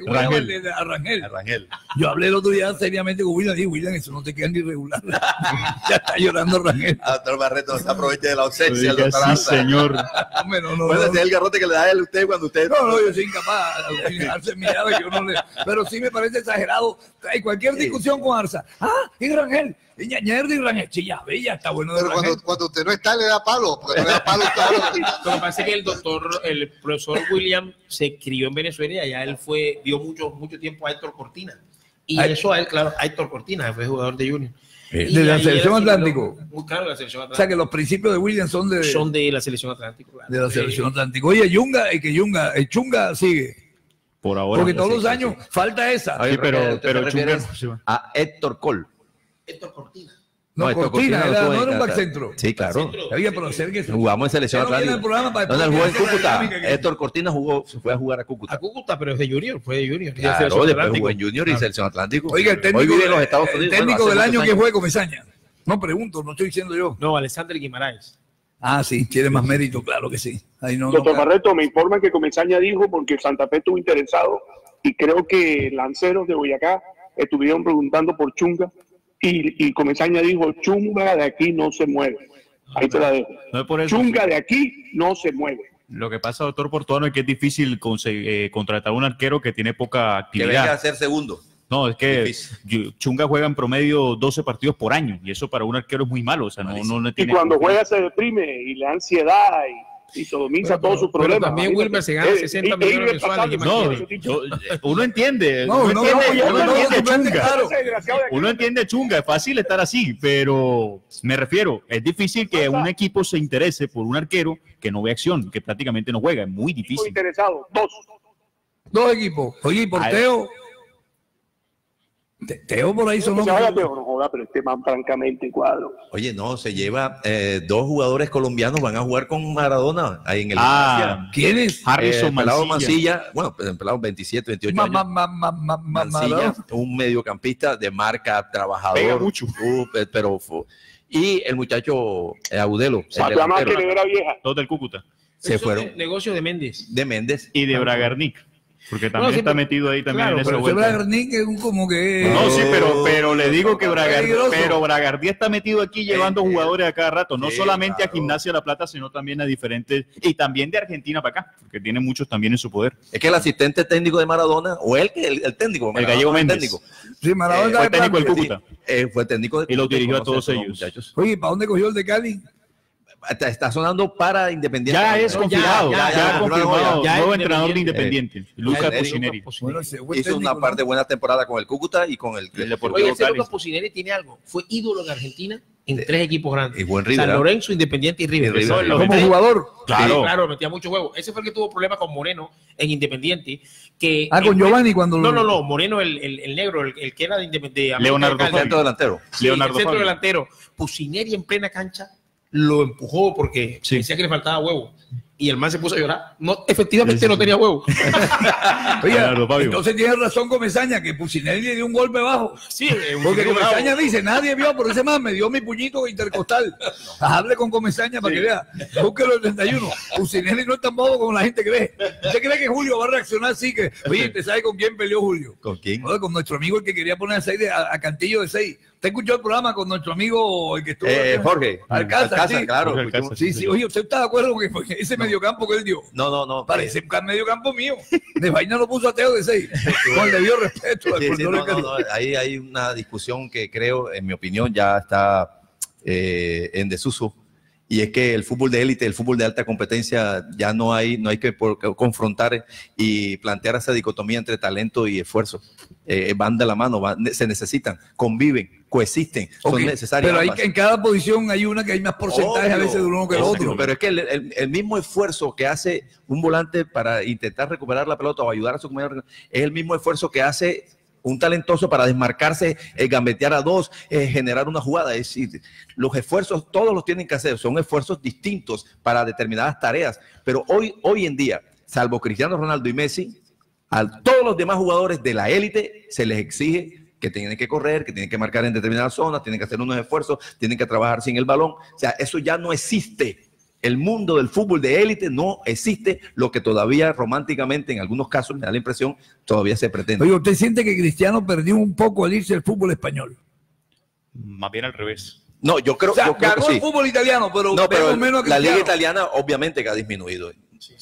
Rangel. Yo hablé el otro día seriamente con William y dije, William, eso no te queda ni regular. Ya está llorando Rangel. Doctor Barreto, se aprovecha de la ausencia. Sí, señor. Puede ser el garrote que le da a usted cuando usted... No, yo soy incapaz de utilizarse mirada que uno le... Pero sí me parece exagerado. Hay cualquier discusión con Arza. Y Rangel. Ñañerdo y Rangel. Sí, ya está bueno. Pero cuando usted no está, le da palo. Porque no le da palo. Lo que pasa es que el profesor William se crió en Venezuela y allá él dio mucho tiempo a Héctor Cortina. Y eso a él, claro, a Héctor Cortina, fue jugador de Junior. De la Selección Atlántico. Muy claro, de la Selección Atlántico. O sea que los principios de William son de la Selección Atlántico. Claro. De la Selección Atlántico. Oye, Chunga sigue. Por ahora. Porque todos los años falta esa. Oye, pero Chunga a Héctor Col. Héctor Cortina. No, Cortina, no era un back centro. Sí, claro. Jugamos en Selección Atlántica. ¿Dónde jugó en Cúcuta? Héctor Cortina fue a jugar a Cúcuta. A Cúcuta, pero es de Junior, fue de Junior. Claro, después jugó en Junior y Selección Atlántico. Oiga, el técnico del año que fue Comesaña. No pregunto, no estoy diciendo yo. No, Alexander Guimaraes. Sí, tiene más mérito, claro que sí. Doctor Barreto, me informan que Comesaña dijo, porque Santa Fe estuvo interesado, y creo que lanceros de Boyacá estuvieron preguntando por Chunga, y Comesaña dijo, Chunga de aquí no se mueve. Ahí te la dejo. No es por eso. Chunga de aquí no se mueve. Lo que pasa, doctor Portuano, es que es difícil contratar un arquero que tiene poca actividad. Que venga a ser segundo. No, es que Chunga juega en promedio 12 partidos por año, y eso para un arquero es muy malo. O sea, no tiene... Y cuando juega se deprime, y le da ansiedad, y sodomiza todos sus problemas. Pero también Wilmer se gana 60 millones mensuales. Uno entiende. Uno entiende Chunga, es fácil estar así, pero me refiero, es difícil que un equipo se interese por un arquero que no ve acción, que prácticamente no juega, es muy difícil. Interesado, dos equipos. Oye, por Teo por ahí son no joda, pero este man francamente cuadro. Oye, no, se lleva 2 jugadores colombianos, van a jugar con Maradona ahí en el ¿quiénes? Harrison Mancilla. Bueno, pelado 27, 28 años. Mancilla, un mediocampista de marca, trabajador. Pega mucho. Y el muchacho Agudelo. Más que nevera vieja. Todos del Cúcuta. Se fueron. Negocio de Méndez. De Méndez. Y de Bragarnik. Porque también está metido ahí también en esa vuelta. Bragarnik es como que... No, sí, pero le digo que Bragarnik está metido aquí llevando jugadores a cada rato, no solamente a Gimnasia La Plata, sino también a diferentes, y también de Argentina para acá, porque tiene muchos también en su poder. Es que el asistente técnico de Maradona, o el técnico, el gallego Méndez. Sí, Maradona fue técnico del Cúcuta. Fue técnico y los dirigió a todos ellos. Muchachos. Oye, ¿para dónde cogió el de Cali? Está sonando para Independiente. Ya es confirmado. Ya confirmado. Nuevo entrenador de Independiente. Lucas Pucineri. Hizo una parte de buena temporada con el Cúcuta y con el Deportivo Cali. Lucas Pucineri tiene algo. Fue ídolo en Argentina en 3 equipos grandes. Y buen River. San Lorenzo, Independiente y River. Como jugador. Claro, metía mucho huevo. Ese fue el que tuvo problemas con Moreno en Independiente. Con Giovanni cuando No, Moreno, el negro, el que era de Independiente. Leonardo, centro delantero. Leonardo, centro delantero. Pucineri en plena cancha lo empujó porque decía que le faltaba huevo. y el man se puso a llorar. No, efectivamente no tenía huevo. Oye, Claro, Fabio. entonces tiene razón Comesaña, que Pusinelli le dio un golpe bajo. Sí, Porque bravo. Comesaña dice, nadie vio, por ese man me dio mi puñito intercostal. Hable con Comesaña para que vea. Búsquelo el 31. Pusinelli no es tan bobo como la gente cree. ¿Usted cree que Julio va a reaccionar así? Que, oye, ¿usted sabe con quién peleó Julio? ¿Con quién? Oye, con nuestro amigo el que quería poner a Cantillo de 6. ¿Usted escuchó el programa con nuestro amigo el que estuvo? Jorge Alcázar, sí. claro. Sí. Oye, ¿usted está de acuerdo con ese mediocampo que él dio? No. Parece un mediocampo mío. De vaina lo puso a Teo de 6. Con el debido respeto. Sí, no. Ahí hay una discusión que creo, en mi opinión, ya está en desuso. Y es que el fútbol de élite, el fútbol de alta competencia, ya no hay que confrontar y plantear esa dicotomía entre talento y esfuerzo. Van de la mano, se necesitan, conviven, coexisten, son necesarias. Pero ambas. en cada posición hay una que hay más porcentaje a veces de uno que el otro. Pero es que el mismo esfuerzo que hace un volante para intentar recuperar la pelota o ayudar a su compañero es el mismo esfuerzo que hace un talentoso para desmarcarse, gambetear a dos, generar una jugada. Es decir, los esfuerzos todos los tienen que hacer, son esfuerzos distintos para determinadas tareas. Pero hoy en día, salvo Cristiano Ronaldo y Messi, a todos los demás jugadores de la élite se les exige que tienen que correr, que tienen que marcar en determinadas zonas, tienen que hacer unos esfuerzos, tienen que trabajar sin el balón. O sea, eso ya no existe. El mundo del fútbol de élite no existe, lo que todavía románticamente, en algunos casos, me da la impresión, todavía se pretende. Oye, ¿usted siente que Cristiano perdió un poco al irse del fútbol español? Más bien al revés. No, yo creo, O sea, yo creo que ganó sí. el fútbol italiano, pero, No, pero menos a la Cristiano. liga italiana obviamente que ha disminuido.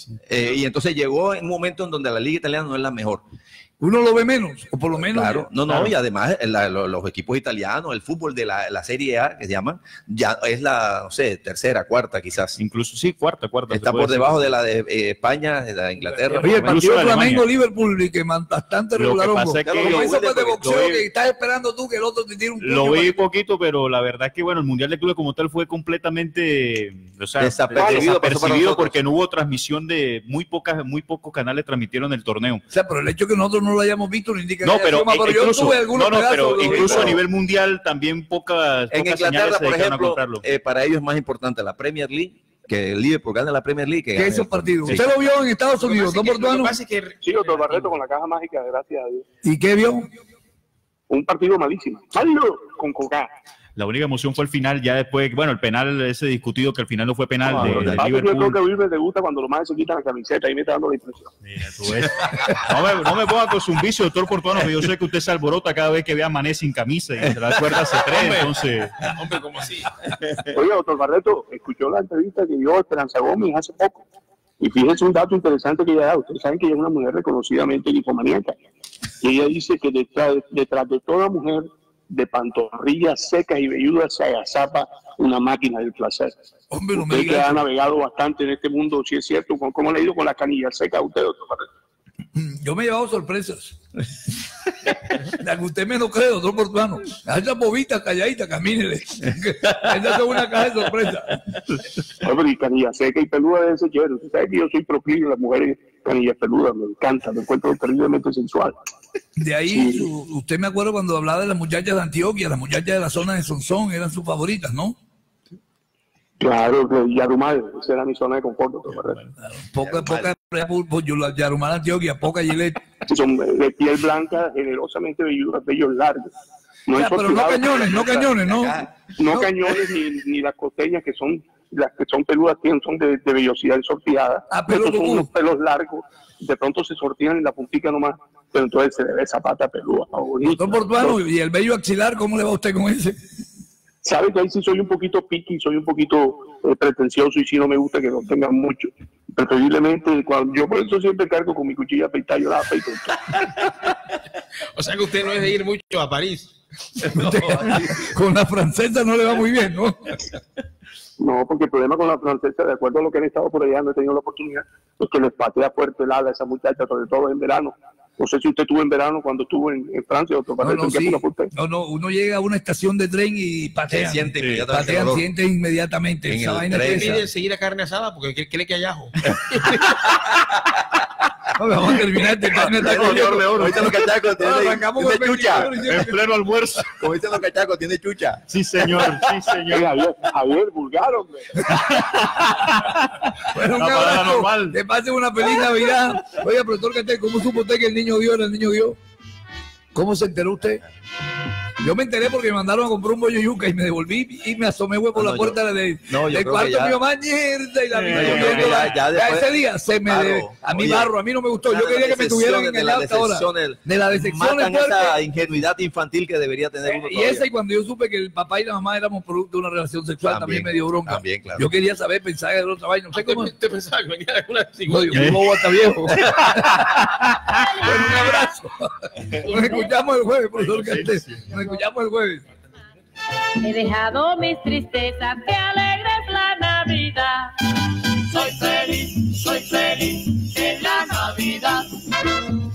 Y entonces llegó en un momento en donde la liga italiana no es la mejor. Uno lo ve menos, o por lo menos. Claro, no, claro. Y además los equipos italianos, el fútbol de la Serie A, que se llaman, ya es la, no sé, tercera, cuarta quizás. Incluso, sí, cuarta. Está por debajo de la de España, de la de Inglaterra. Oye, el partido de Alemania. Flamengo-Liverpool, y que bastante Lo que regular. pasa es que Como eso fue de boxeo, lo vi- que estás esperando tú que el otro te tire un Lo puño vi para- poquito, pero la verdad es que bueno, el Mundial de Clubes como tal fue completamente Desapercibido, pasó para nosotros. porque no hubo transmisión de muy pocos canales transmitieron el torneo. O sea, pero el hecho que nosotros no lo hayamos visto no indica No, que pero haya sido más, yo incluso, tuve algunos pedazos, pero lo vi, incluso pero- a nivel mundial también pocas En señales Inglaterra, se por dedicaron a ejemplo, contarlo. para ellos es más importante la Premier League, que el Liverpool gane la Premier League. ¿Qué es esos partidos? ¿Usted lo vio en Estados Unidos? ¿No, Portuano? Sí, doctor Barreto, con la caja mágica, gracias a Dios. ¿Y qué vio? Un partido malísimo. Malo con Coca. La única emoción fue el final, ya después, bueno, el penal ese discutido que al final no fue penal de Yo creo Liverpool. que a Wilmer le gusta cuando los más se quitan la camiseta y me está dando la impresión. Tú ves. No me ponga con su vicio, doctor Portuano, que yo sé que usted se alborota cada vez que ve a Mané sin camisa y se la cuerda se trae, entonces... Hombre, ¿cómo así? Oye, doctor Barreto, escuchó la entrevista que dio Esperanza Gómez hace poco. Y fíjense un dato interesante que ella da. Ustedes saben que ella es una mujer reconocidamente ninfomaníaca. Y ella dice que detrás de toda mujer de pantorrillas secas y velludas se agazapa una máquina del placer. Hombre, no me Usted que diga ha eso. navegado bastante en este mundo, si es cierto, ¿cómo le ha ido con la canilla seca a usted, doctor Barreto? Yo me he llevado sorpresas. La que usted menos cree, doctor Portuano. A esa bobita calladita, camínele. Esa es una caja de sorpresa. Hombre, y canilla seca y peluda de ese chévere. Usted sabe que yo soy proclive a las mujeres canillas peludas, me encanta, me encuentro terriblemente sensual. De ahí, usted me acuerdo cuando hablaba de las muchachas de Antioquia, las muchachas de la zona de Sonsón, eran sus favoritas, ¿no? Claro, que Yarumal, esa era mi zona de confort, doctor Barreto. Poca, Yarumal, Antioquia, poca Gillette. Son de piel blanca, generosamente velludas, vellos largos. Ya, hay pero no sortijado. cañones, no cañones, ¿no? No cañones ni las costeñas que son, las que son peludas son de vellosidad sortijada. Pelo Estos son cucú. unos pelos largos, de pronto se sortían en la puntica nomás, pero entonces se le ve esa pata peluda. Bonita. Doctor Portuano, ¿y el vello axilar, cómo le va a usted con ese? Sabe que ahí sí soy un poquito piqui, soy un poquito pretencioso y sí no me gusta que lo tengan mucho. Preferiblemente, yo por eso siempre cargo con mi cuchilla afeitada, yo la afeito. O sea que usted no es de ir mucho a París. Con la francesa no le va muy bien, ¿no? No, porque el problema con la francesa, de acuerdo a lo que han estado por allá, no he tenido la oportunidad, es que les patea fuerte el ala a esa muchacha, sobre todo en verano. No sé si usted estuvo en verano cuando estuvo en Francia o No, uno llega a una estación de tren y patean. Siente inmediatamente. Esa vaina ¿Qué es esa. pide seguir a carne asada? Porque ¿qué le queda ajo? vamos a terminar este time. Ahorita los cachacos tiene chucha. En pleno almuerzo. Como dicen los cachacos, tiene chucha. Sí, señor. Sí, señor. Javier, vulgar, hombre. Bueno, un abrazo. Que pasen una feliz Navidad. Oiga, profesor Castel, ¿cómo supo usted que el niño Dios era el niño Dios? ¿Cómo se enteró usted? Yo me enteré porque me mandaron a comprar un bollo yuca y me devolví y me asomé por la puerta del cuarto de mi mamá, mierda, y la después, ese día se me a mí barro, a mí no me gustó. Yo quería que me tuvieran engañado hasta ahora. De la decepción matan esa ingenuidad infantil que debería tener uno y esa, y cuando yo supe que el papá y la mamá éramos producto de una relación sexual, también me dio bronca. También, claro. Yo quería saber, pensaba que era otra vaina. No sé cómo. Te pensaba que venía de una yo bobo hasta viejo. Bueno, un abrazo. Nos escuchamos el jueves, profesor Castel. Nos escuchamos el jueves. He dejado mis tristezas, que alegre es la Navidad. Soy feliz en la Navidad.